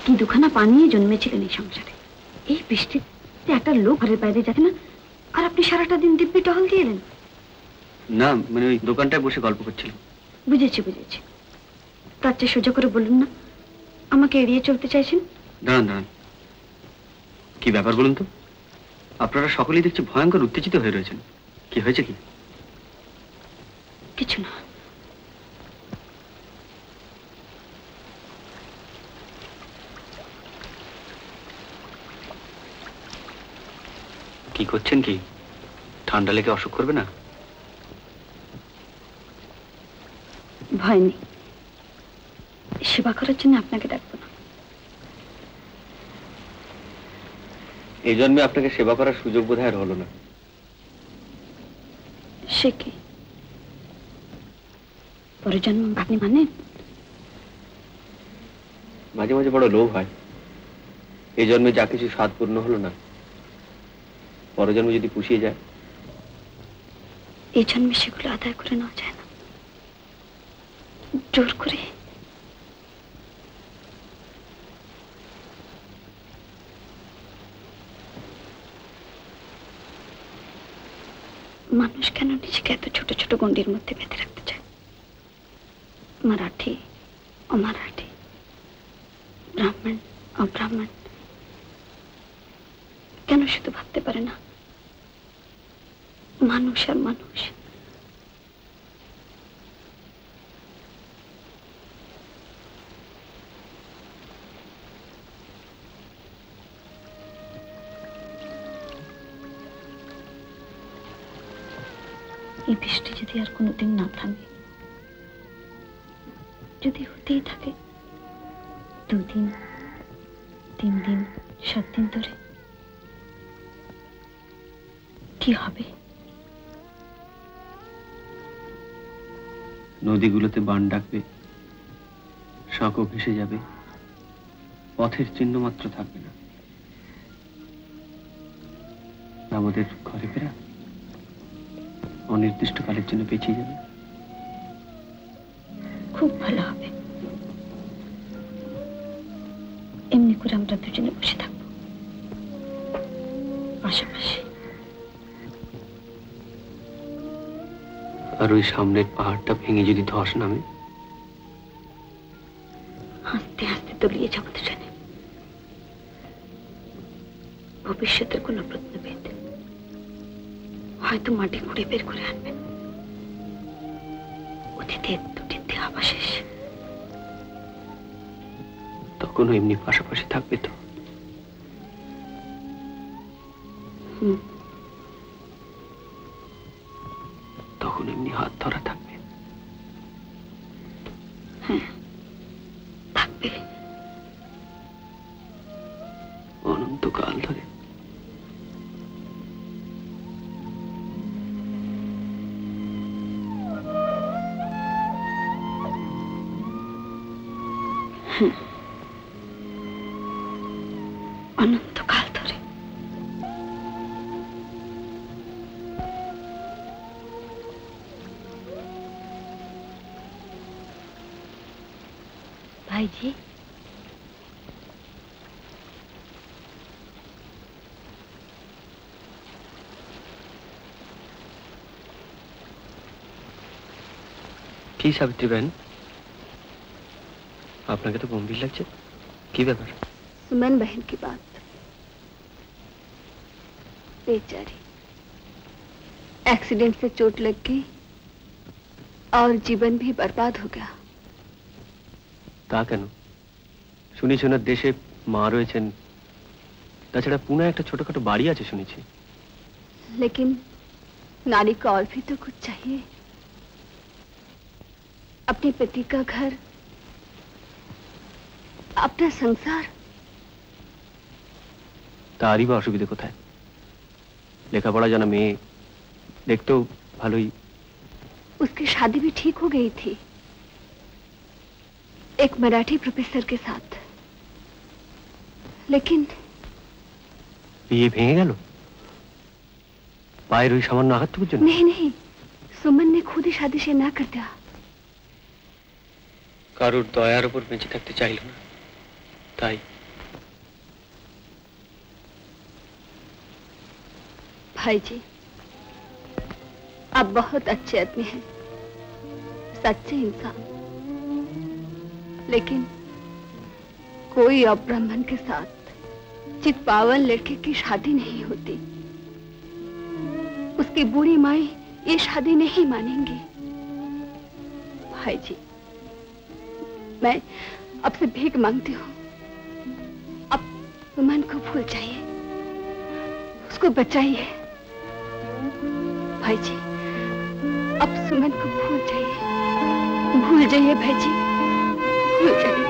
কি দুখানা পানিয়ে জন্মেছিলেন এই সংসারে। এই বৃষ্টিতে একটা লোক ঘরের বাইরে যাচ্ছে না, আর আপনি সারাটা দিন দিব্যি টহল দিয়ে এলেন। না মানে ওই দোকানটায় বসে গল্প করছিলাম। বুঝেছি বুঝেছি। তার চেয়ে সোজা করে বলুন না, আমাকে এড়িয়ে চলতে চাইছেন? দাঁড়ান দাঁড়ান, কি ব্যাপার বলুন তো? আপনারা সকলেই দেখছি ভয়ঙ্কর উত্তেজিত হয়ে রয়েছেন, কি হয়েছে কি? কিছু না। কি করছেন কি? ঠান্ডা লেগে অসুখ করবে না? ভয় নেই, সেবা করার জন্য আপনাকে ডাকবো না। এই জন্মে আপনাকে সেবা করার সুযোগ বোধহয় আর হলো না। সে কি পরের জন্ম আপনি মানেন? মাঝে মাঝে বড় লোভ হয়, এই জন্মে যা কিছু স্বাদ পূর্ণ হলো না, পরের জন্মে যদি পুষিয়ে যায়। এই জন্মে সেগুলো আদায় করে নেওয়া যায় না, জোর করে। মানুষ কেন নিজেকে এত ছোট ছোট গণ্ডির মধ্যে বেঁধে রাখতে চায়? মারাঠি অমারাঠি, ব্রাহ্মণ অব্রাহ্মণ, কেন শুধু ভাবতে পারে না মানুষ আর মানুষ? এই বৃষ্টি যদি আর কোনোদিন না থামে, যদি হতেই থাকে 2 দিন 3 দিন 7 দিন ধরে, কি হবে? নদীগুলোতে বান ডাকবে, শাঁখও ভেসে যাবে, পথের চিহ্ন মাত্র থাকবে না। আমাদের ঘরে ফেরা অনির্দিষ্টকালের জন্য পেছিয়ে যাবে। খুব ভালো হবে, এমনি করে আমরা দুজনে বসে থাকবো পাশাপাশি। আর ওই সামনের পাহাড়টা ভেঙে যদি ধস নামে, হাসতে হাসতে তলিয়ে যাবো দুজনে। ভবিষ্যতের কোনো প্রত্নভেদ হয়তো মাটি খুঁড়ে বের করে আনবেন। অতীতের দুটিতে আবার শেষ। তখনও এমনি পাশাপাশি থাকবে তো? তখন এমনি হাত ধরা থাকবে? হ্যাঁ থাকবে, অনন্তকাল ধরে। অনন্তকাল ধরে। ভাইজি, কি সাবিত্রী বেন, আপনাকে তো গম্ভীর লাগছে, কি ব্যাপার? सुमन बहन की बात। बेचारी एक्सीडेंट से चोट लग गई और जीवन भी बर्बाद हो गया। তা কেন? শুনেছি ওনার দেশে মা রয়েছেন, তাছাড়া পুনে একটা ছোটখাটো বাড়ি আছে শুনেছি। लेकिन नारी को और भी तो कुछ चाहिए। अपने पति का घर, अपना संसार। তারই বা অসুবিধে কোথায়? লেখাপড়া জানা মেয়ে, দেখতেও ভালোই। उसकी शादी भी ठीक हो गई थी एक मराठी प्रोफेसर के साथ, लेकिन বিয়ে ভেঙে গেল পায়ের ওই সামান্য আঘাতটুকুর জন্য? नहीं नहीं, सुमन ने खुद ही शादी से ना कर दिया। কারোর দয়ার উপর বেঁচে থাকতে চাইল না, তাই भाई जी, आप बहुत अच्छे आदमी हैं, सच्चे इंसान, लेकिन कोई अब्राह्मण के साथ चितपावन लड़के की शादी नहीं होती। उसकी बूढ़ी माई ये शादी नहीं मानेंगी। भाई जी, मैं आपसे भीख मांगती हूँ, आप सुमन को भूल जाइए, उसको बचाइए। भाई जी, आप सुमन को भूल जाइए भाई जी, भूल जाइए।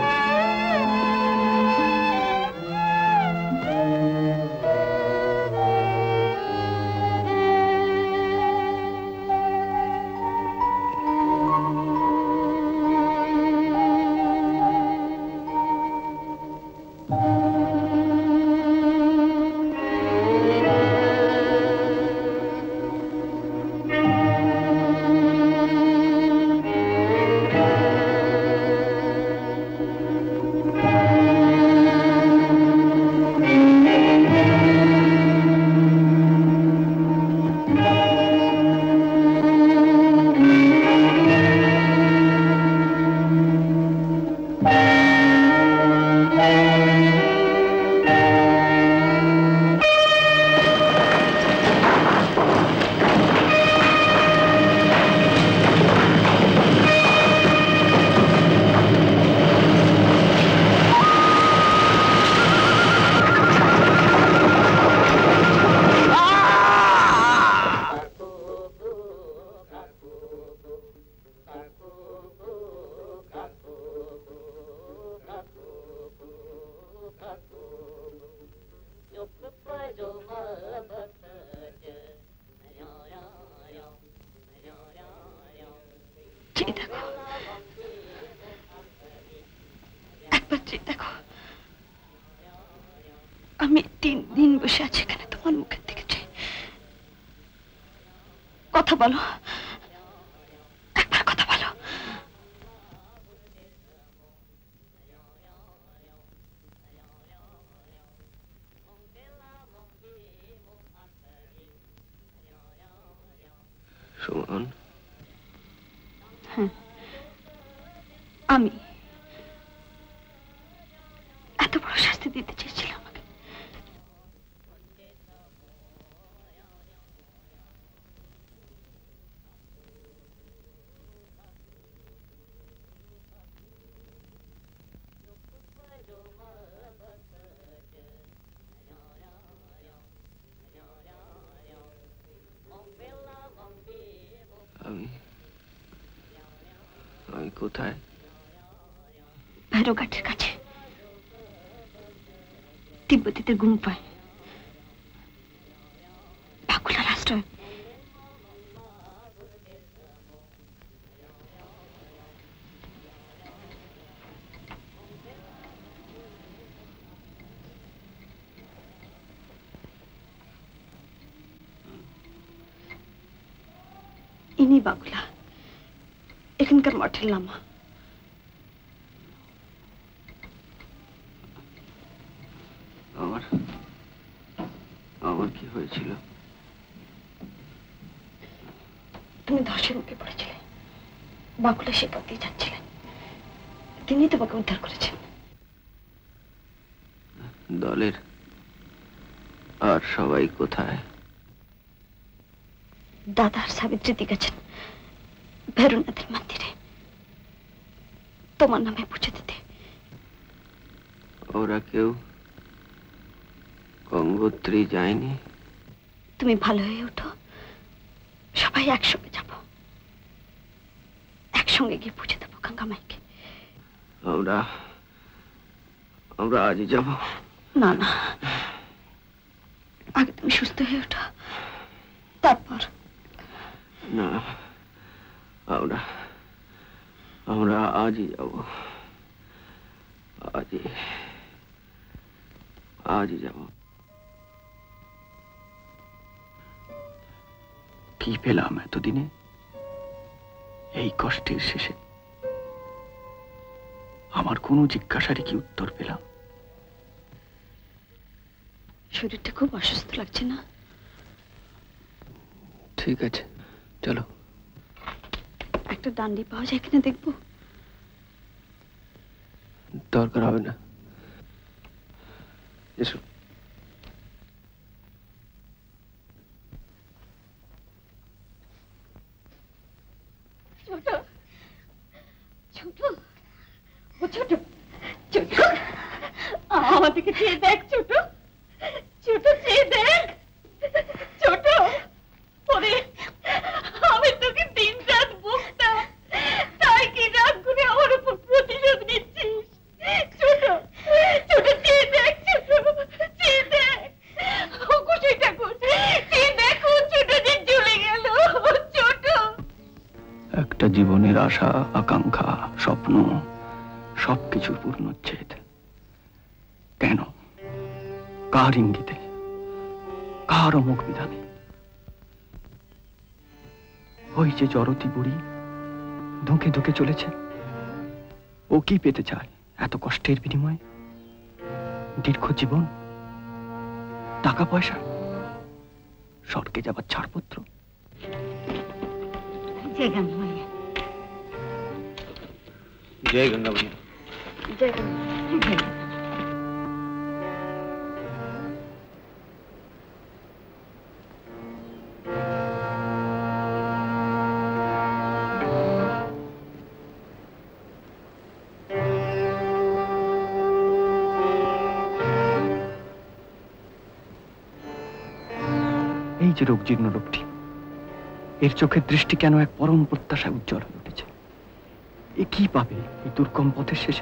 बोलो, एक बार কথা বলো। সুমন, হ্যাঁ, আমি এত বড় শাস্তি দিতে চেয়েছিলাম আমাকে। আমি কোথায়? ভৈরবঘাটের কাছে তিব্বতীদের গুম্ফায়, বাকুলার আশ্রয়। ইনি বাকুলা, এখানকার মঠের লামা। আমার কি হয়েছিল? তুমি ধসের মুখে পড়েছিলে, বাকুলা সে পথ দিয়ে যাচ্ছিলেন, তিনি তোমাকে উদ্ধার করেছেন। দলের আর সবাই কোথায়? দাদা আর সাবিত্রী দি গেছেন ভৈরবনাথের মন্দিরে তোমার নামে পুজো দিতে। ওরা কেউ গঙ্গোত্রী যায়নি? তুমি ভালো হয়ে ওঠো, সবাই একসঙ্গে যাব, একসঙ্গে গিয়ে পুজো দেবো গঙ্গা মাইকে। আমরা আজই যাব? না না, আগে তুমি সুস্থ হয়ে ওঠো, তারপর। না, আমরা আজই যাব, আজই যাব। কি পেলাম এতদিনে এই কষ্টের শেষে? আমার কোনো জিজ্ঞাসারই কি উত্তর পেলাম? শরীরটা খুব অসুস্থ লাগছে না? ঠিক আছে, চলো। একটা ডান্ডি পাওয়া যায় কিনা দেখবো। দরকার হবে না, এসো। ছোট ছোট ও ছোট ছোট আমাদেরকে চেয়ে দেখ ছোট ছোট চেয়ে দেখ ছোট পরে আমি তোকে দিন রাত বকতাম তাই কি রাগ করে আমার উপর প্রতিশোধ নিচ্ছিস ছোট ছোট চেয়ে দেখ ছোট চেয়ে দেখ ও খুশি ঠাকুর চেয়ে দেখো ছোট যে চলে গেল ছোট। একটা জীবনের আশা আকাঙ্ক্ষা স্বপ্ন সবকিছুর পূর্ণচ্ছেদ। কেন? কার ইঙ্গিতে, কার অমুক বিধানে? ওই যে জড়তি বুড়ি ধুঁকে ধুঁকে চলেছে, ও কি পেতে চায় এত কষ্টের বিনিময়ে? দীর্ঘ জীবন, টাকা পয়সা, স্বর্গে যাবার ছাড়পত্র। जय गंगा मैया। जय गंगा मैया। जय गंगा। এই যে রোগ জীর্ণ লোকটি, এর চোখের দৃষ্টি কেন এক পরম প্রত্যাশায় উজ্জ্বল হয়ে উঠেছে। এ কি পাবে এই দুর্গম পথের শেষে?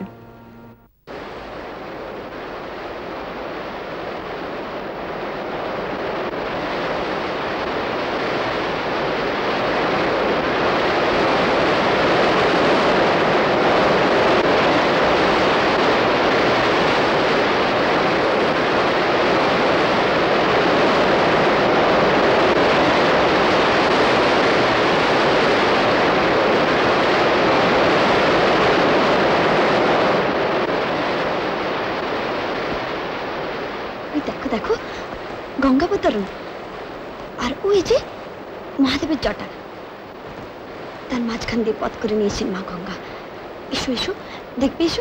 দেখো গঙ্গাবতরণ, আর ওই যে মহাদেবের জটা, তার মাঝখান দিয়ে পথ করে নিয়েছেন মা গঙ্গা। এসো এসো, দেখবে, এসো।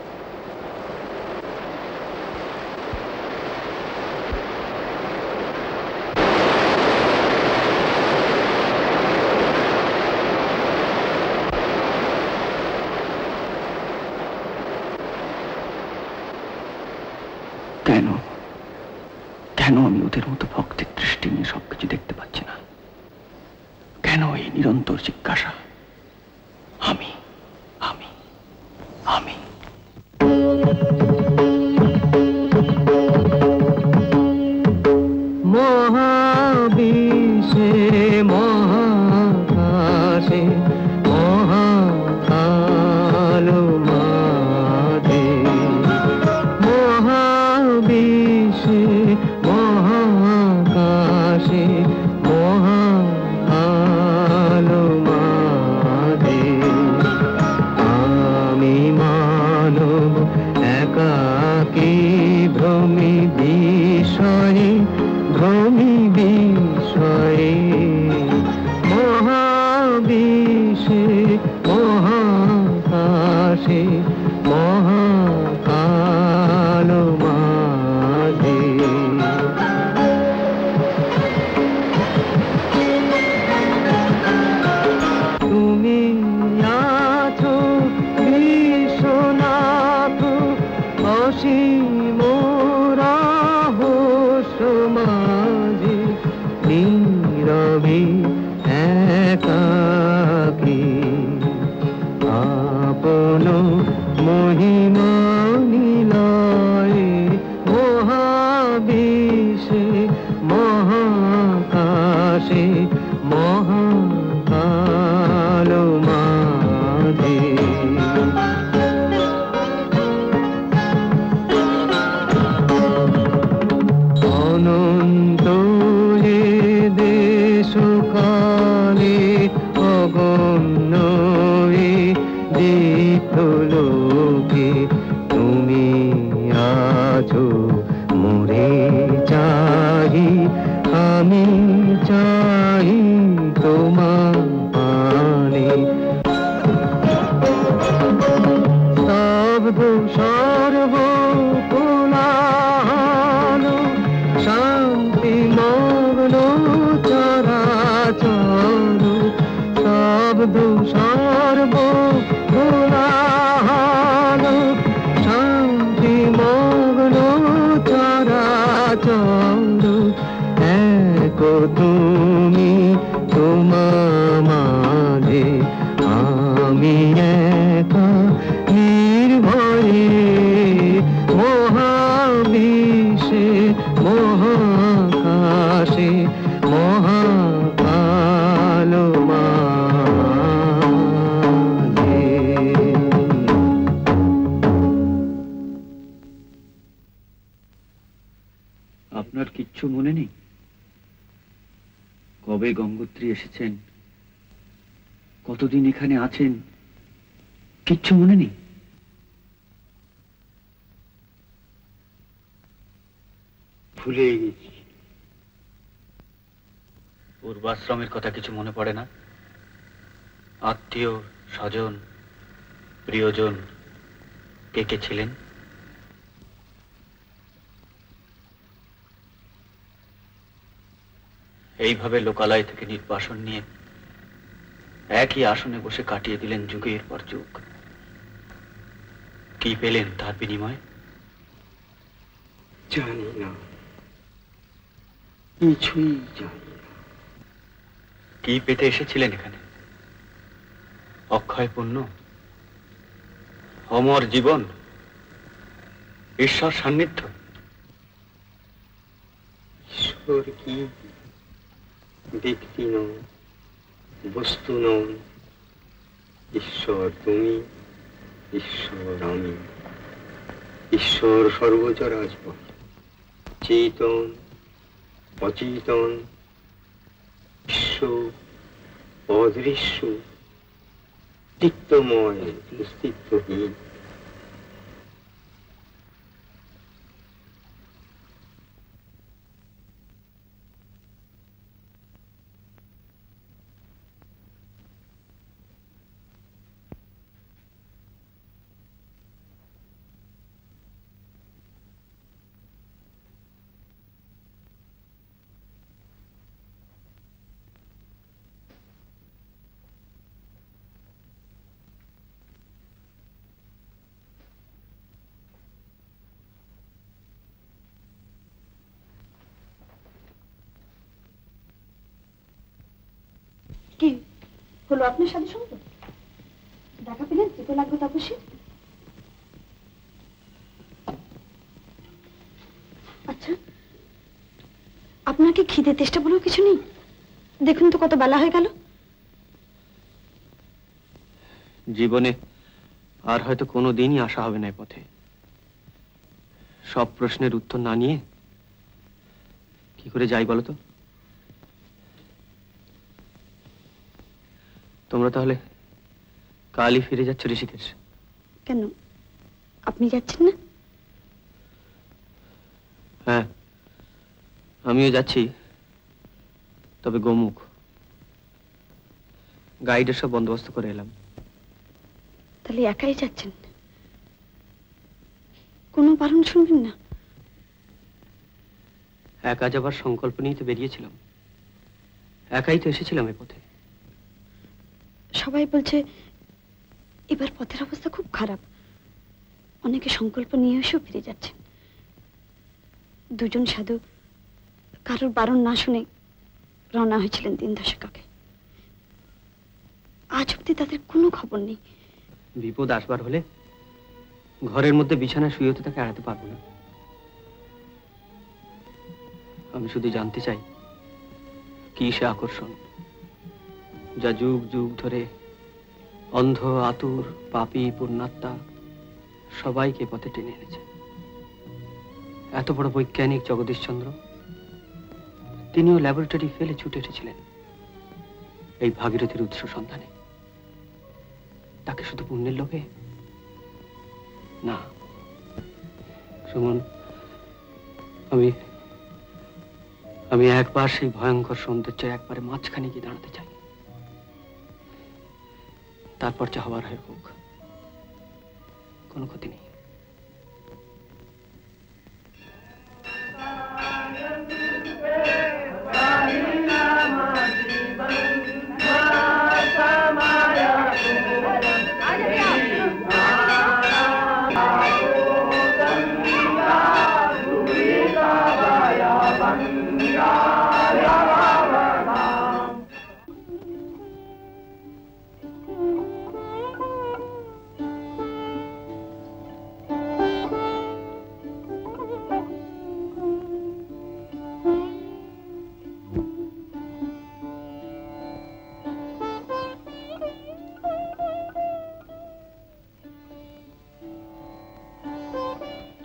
কেন কেন আমি ওদের মতো ভক্তের দৃষ্টি নিয়ে সবকিছু দেখতে পাচ্ছি না? কেন এই নিরন্তর জিজ্ঞাসা? আমি আমি আমি মহাবিশ্বে মহাকাশে মহাকালো মাঝে, মহাবিশ্বে মহাকাশে মহাকালো মাঝে, আমি মানব একাকী ভ্রমি বিষয়ে ভ্রমি বিষয়ে, মহাবিশ্বে মহাকাশে মহাকালো মাঝে। তুমি আছো বিশ্বনাথ অসীম রহস্য মাঝে, নীরবে একাকী আপন মহিমা নিলয়ে, মহাবিশ্বে মহাকাশে মহাকালো মাঝে। সর্বকুলাহল শান্তি মগ্ন চরাচর শব্দ সর্বকুলাহল শান্তি মগ্ন চরাচর এক তুমি তোমার মাঝে আমি একা নির্ভয়ে মহাবিশ্বে মহাকাশে মহাকালো মাঝে। আপনার কিচ্ছু মনে নেই? কবে গঙ্গোত্রী এসেছেন, কতদিন এখানে আছেন, কিচ্ছু মনে নেই? ভুলে গেছি। পূর্বাশ্রমের কথা কিছু মনে পড়ে না? আত্মীয় স্বজন প্রিয়জন কে কে ছিলেন? এইভাবে লোকালয় থেকে নির্বাসন নিয়ে একই আসনে বসে কাটিয়ে দিলেন যুগের পর যুগ। কি পেলেন তার বিনিময়ে? জানি না, কিছুই জানি না। কি পেতে এসেছিলেন এখানে? অক্ষয় পুণ্য, অমর জীবন, ঈশ্বর সান্নিধ্য? ঈশ্বর কি ব্যক্তি নন, বস্তু নন। ঈশ্বর তুমি, ঈশ্বর আমি। ঈশ্বর সর্বচরাচর, চেতন অচেতন, বিশ্ব অদৃশ্য, তিক্তময় অস্তিত্বহীন। কি হলো আপনার সাথে সঙ্গে? দেখা পেলেন চেপে লাগবে তাপসী? আচ্ছা, আপনার কি খিদে তেষ্টা বলেও কিছু নেই? দেখুন তো কত বেলা হয়ে গেল। জীবনে আর হয়তো কোনো দিনই আসা হবে না এ পথে। সব প্রশ্নের উত্তর না নিয়ে কি করে যাই বলো তো? তোমরা তাহলে কালই ফিরে যাচ্ছ ঋষিকেশ? কেন, আপনি যাচ্ছেন না? হ্যাঁ, আমিও যাচ্ছি, তবে গোমুখ। গাইডের সব বন্দোবস্ত করে এলাম। তাহলে একাই যাচ্ছেন? কোনো বারণ শুনবেন না? একা যাবার সংকল্প নিয়ে তো বেরিয়েছিলাম, একাই তো এসেছিলাম এ পথে। সবাই বলছে এবার পথের অবস্থা খুব খারাপ, অনেকে সংকল্প নিয়ে এসেও ফিরে যাচ্ছেন। দুজন সাধু কারোর বারণ না শুনে রওনা হয়েছিলেন 3 দশক আগে। আজ অব্দি তাদের কোনো খবর নেই। বিপদ আসবার হলে ঘরের মধ্যে বিছানায় শুয়ে হতে তাকে এড়াতে পারবো না। আমি শুধু জানতে চাই কি সে আকর্ষণ যা যুগ যুগ ধরে অন্ধ আতুর পাপী পুণ্যাত্মা সবাইকে পথে টেনে এনেছে। এত বড় বৈজ্ঞানিক জগদীশচন্দ্র, তিনিও ল্যাবরেটরি ফেলে ছুটে এসেছিলেন এই ভাগীরথীর উৎস সন্ধানে। তাকে শুধু পুণ্যের লোভে? না সুমন, আমি একবার সেই ভয়ঙ্কর সৌন্দর্য একবারে মাঝখানে গিয়ে দাঁড়াতে চাই। তারপর যা হবার হয় হোক, কোনো ক্ষতি নেই।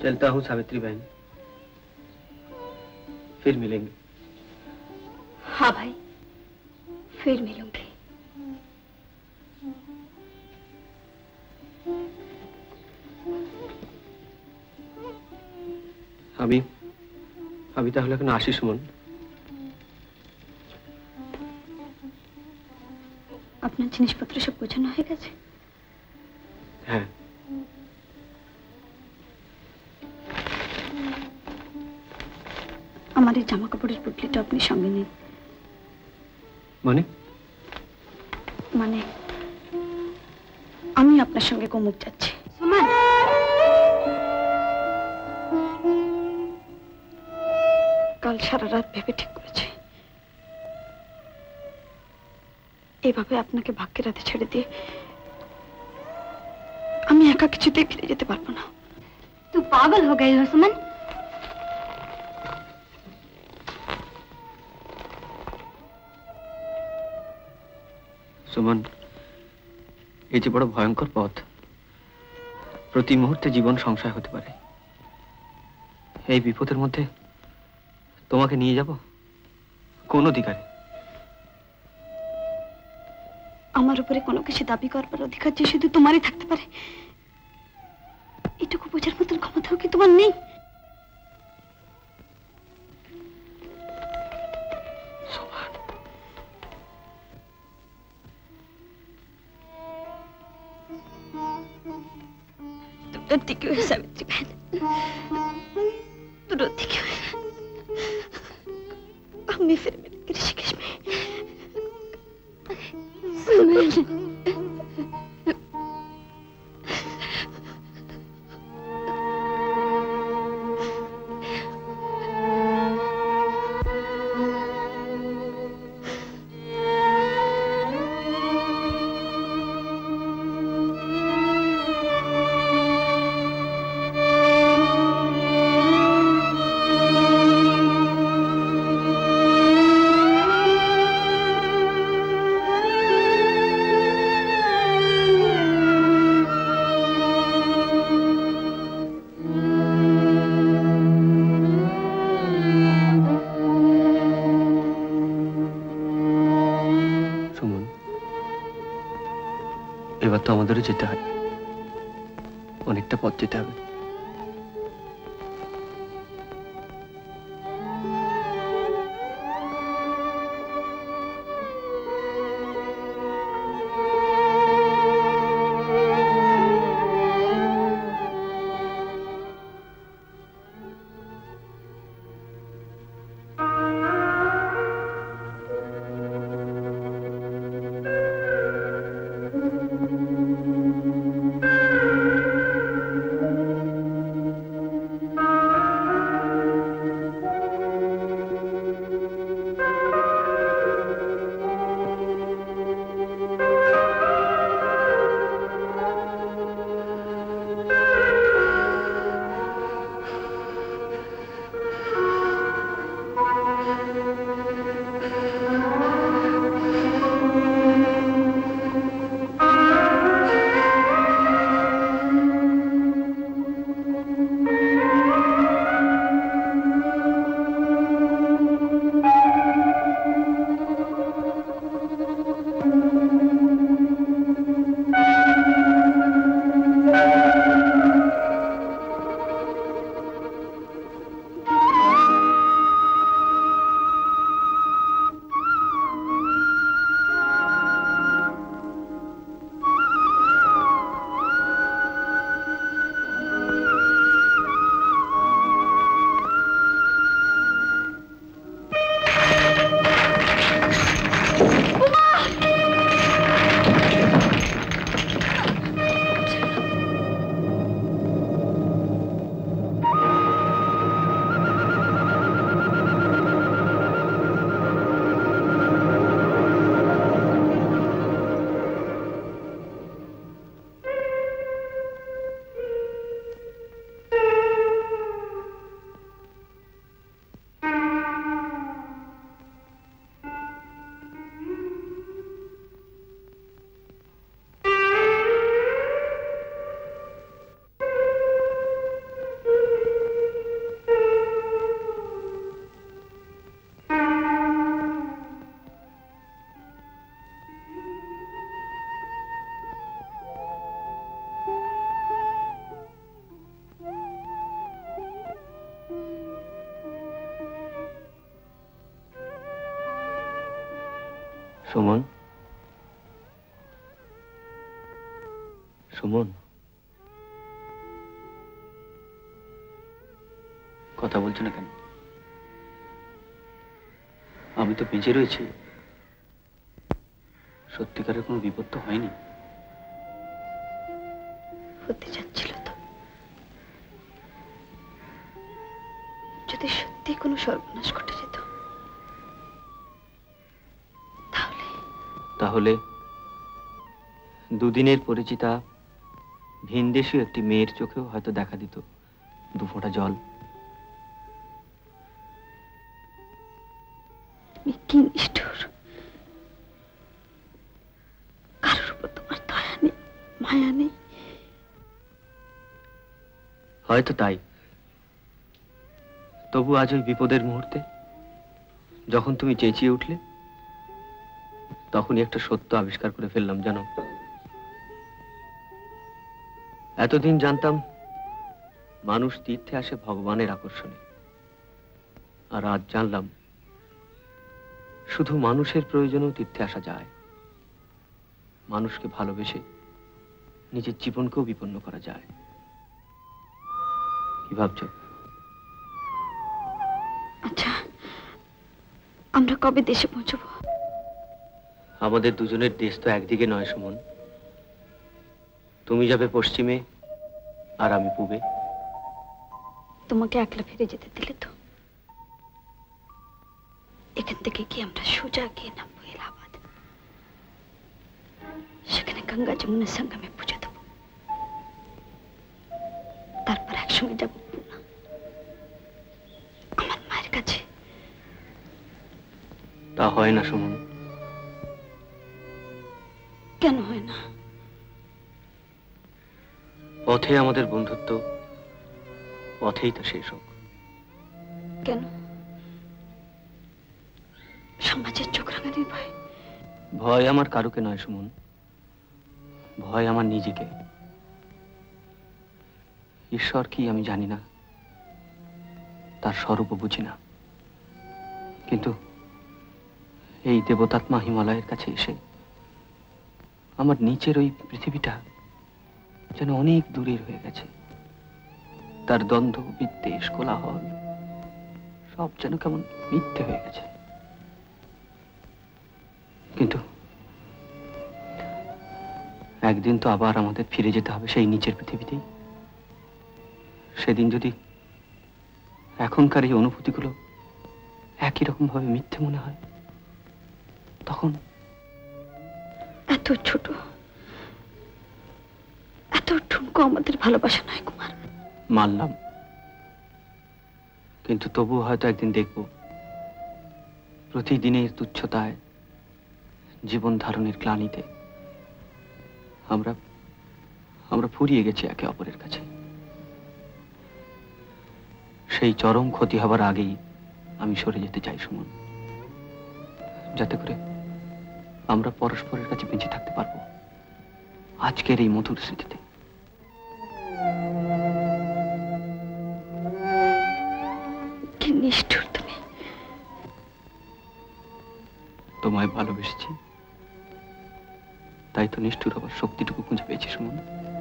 चलता हूँ सावित्री बहन, फिर मिलेंगे। हाँ भाई, फिर मिलूंगी। আমি তাহলে এখন আসি সুমন। আপনার জিনিসপত্র সব গোছানো হয়ে গেছে? হ্যাঁ। আমার এই জামা কাপড়ের পুটলিটা আপনি সঙ্গে নিন। মানে আমি আপনার সঙ্গে গোমুখ যাচ্ছি। সুমন, কাল সারা রাত ভেবে ঠিক করেছি, এভাবে আপনাকে ভাগ্যের রাতে ছেড়ে দিয়ে আমি একা কিছুতেই ফিরে যেতে পারবো না। তুই পাগল হয়ে গই हो सुमन। সুমন, এই যে বড় ভয়ঙ্কর পথ, প্রতি মুহূর্তে জীবন সংশয় হতে পারে। এই বিপদের মধ্যে তোমাকে নিয়ে যাব কোন অধিকারে? আমার উপরে কোনো কিছু দাবি করবার অধিকার যে শুধু তোমারই থাকতে পারে, এটুকু বোঝার মতন ক্ষমতাও কি তোমার নেই? रोती क्यों है सावित्री बहन? तू रोती क्यों है? हमें फिर मिलेंगे ऋषिकेश में। এবার তো আমাদেরও যেতে হয়, অনেকটা পথ যেতে হবে। সুমন, সুমন, কথা বলছো না কেন? আমি তো বেঁচে রয়েছি, সত্যিকারের কোনো বিপদ তো হয়নি। হতে যাচ্ছিল তো, যদি সত্যি কোনো সর্বনাশ ঘটে যেত তাহলে দুদিনের পরিচিতা ভিনদেশী একটি মেয়ের চোখেও হয়তো দেখা দিত দুফোঁটা জল। কি নিষ্ঠুর! কারোর উপর তোমার দয়া নেই, মায়া নেই। হয়তো তাই, তবু আজ ওই বিপদের মুহূর্তে যখন তুমি চেঁচিয়ে উঠলে, তখনই একটা সত্য আবিষ্কার করে ফেললাম। জানো, এতদিন জানতাম মানুষ তীর্থে আসে ভগবানের আকর্ষণে, আর আজ জানলাম শুধু মানুষের প্রয়োজনেও তীর্থে আসা যায়। মানুষকে ভালোবেসে নিজের জীবনকেও বিপন্ন করা যায়। কি ভাবছো? আচ্ছা, আমরা কবে দেশে পৌঁছবো? আমাদের দুজনের দেশ তো একদিকে নয় সুমন। তুমি যাবে পশ্চিমে আর আমি পূবে। তোমাকে একলা ফিরে যেতে দিলে তো? এখান থেকে কি আমরা সোজা গিয়ে নামবো এলাহাবাদ, সেখানে গঙ্গা যমুনার সঙ্গমে পুজো দেবো, তারপর একসঙ্গে যাবো পুনা, আমার মায়ের কাছে। তা হয় না সুমন। কেন হয় না? পথে আমাদের বন্ধুত্ব, পথেই তো শেষ হোক। কেন? সমাজের চোখ রাঙানির ভয়? ভয় আমার কারুকে নয় সুমন, ভয় আমার নিজেকে। ঈশ্বর কি আমি জানি না, তার স্বরূপও বুঝি না, কিন্তু এই দেবতাত্মা হিমালয়ের কাছে এসে আমার নিচের ওই পৃথিবীটা যেন অনেক দূরের হয়ে গেছে। তার দ্বন্দ্ব, বিদ্বেষ, কোলাহল সব যেন কেমন মিথ্যে হয়ে গেছে। কিন্তু একদিন তো আবার আমাদের ফিরে যেতে হবে সেই নিচের পৃথিবীতেই। সেদিন যদি এখনকার এই অনুভূতিগুলো একই রকম ভাবে মিথ্যে মনে হয়, তখন এত ছোট, এত ঠুনকো আমাদের ভালোবাসা নয় কুমার। মানলাম, কিন্তু তবুও হয়তো একদিন দেখব প্রতিদিনের তুচ্ছতায়, জীবন ধারণের গ্লানিতে আমরা ফুরিয়ে গেছি একে অপরের কাছে। সেই চরম ক্ষতি হবার আগেই আমি সরে যেতে চাই সুমন, যাতে করে আমরা পরস্পরের কাছে বেঁচে থাকতে পারবো আজকের এই মধুর স্মৃতিতে। কি নিষ্ঠুর তুমি! তোমায় ভালোবেসেছি, তাই তো নিষ্ঠুর হবার শক্তিটুকু খুঁজে পেয়েছি সুমন।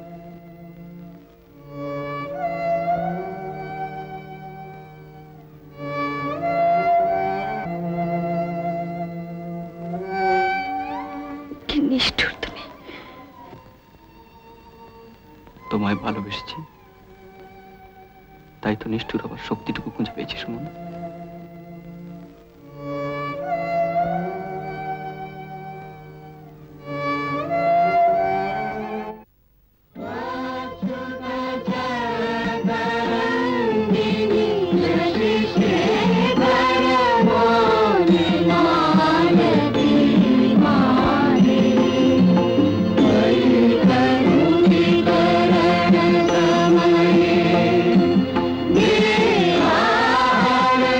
কি নিষ্ঠুর তুমি! তোমায় ভালোবেসেছি, তাই তো নিষ্ঠুর হবার শক্তিটুকু খুঁজে পেয়েছি সুমন। Yeah.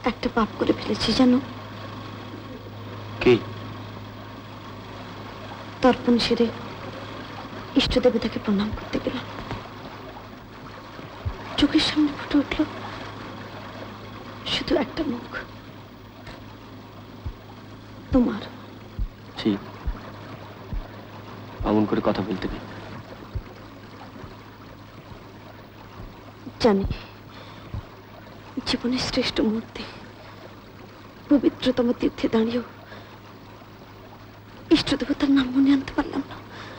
একটা পাপ করে ফেলেছি জানো? কি? তর্পণ সেরে ইষ্ট দেবতাকে প্রণাম করতে গেলাম, চোখের সামনে ফুটে উঠল শুধু একটা মুখ, তোমার। ঠিক অমন করে কথা বলতে নেই। জানি জীবনের শ্রেষ্ঠ মুহূর্তে পবিত্রতম তীর্থে দাঁড়িয়েও ইষ্ট দেবতার নাম মনে আনতে পারলাম না।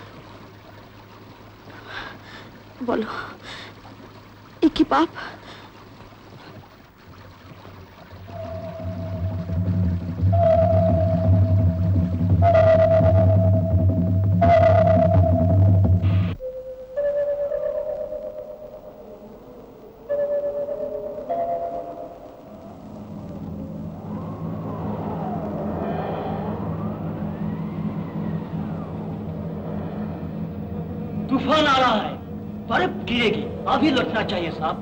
বলো এ কি পাপ? तूफान आ रहा है, बर्फ गिरेगी, अभी लौटना चाहिए साहब।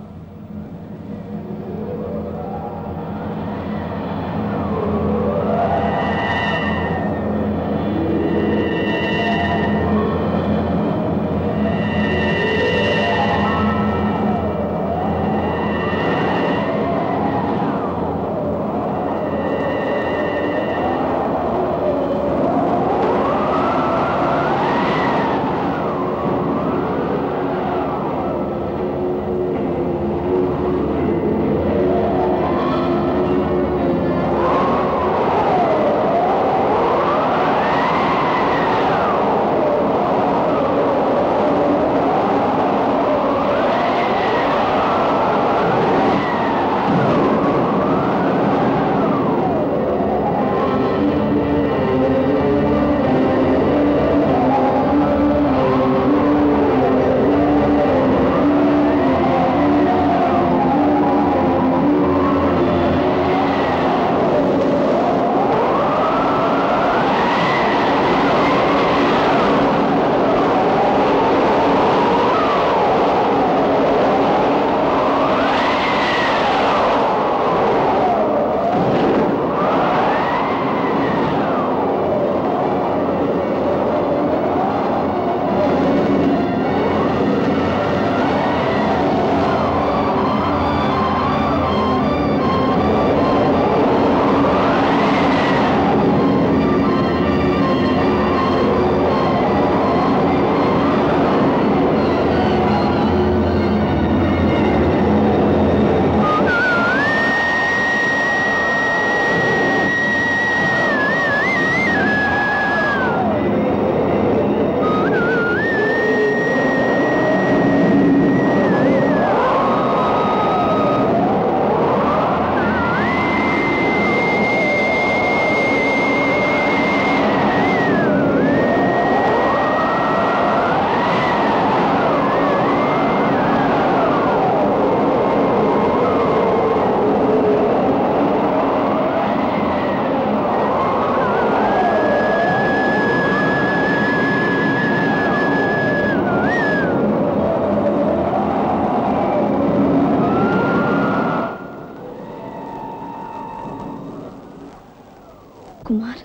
कुमार,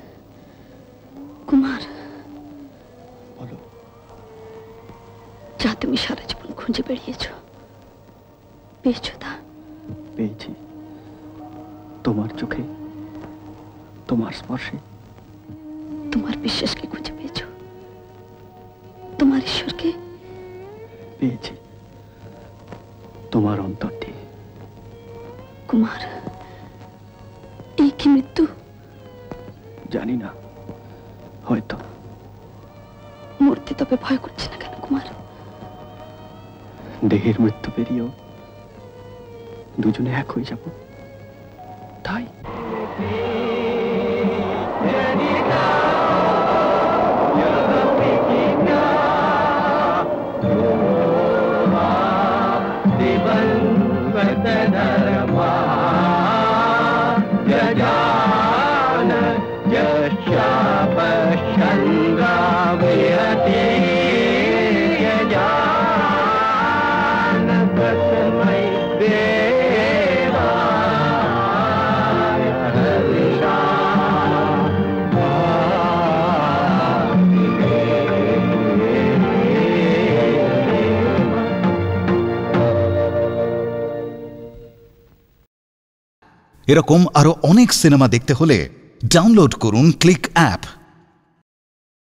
कुमार বলো। যা তুমি সারা জীবন খুঁজে বেরিয়েছো, পেয়েছো তা? পেয়েছি, তোমার চোখে, তোমার স্পর্শে। তোমার বিশ্বাসকে খুঁজে পেয়েছো, তোমার ঈশ্বরকে পেয়েছি, তোমার অন্তর দিয়ে। কুমার, এই কি মৃত্যু? জানি না, হয়তো। মরতে তবে ভয় করছে না কেন কুমার? দেহের মৃত্যু পেরিয়েও দুজনে এক হয়ে যাব, তাই। এরকম আরো অনেক সিনেমা দেখতে হলে ডাউনলোড করুন ক্লিক অ্যাপ।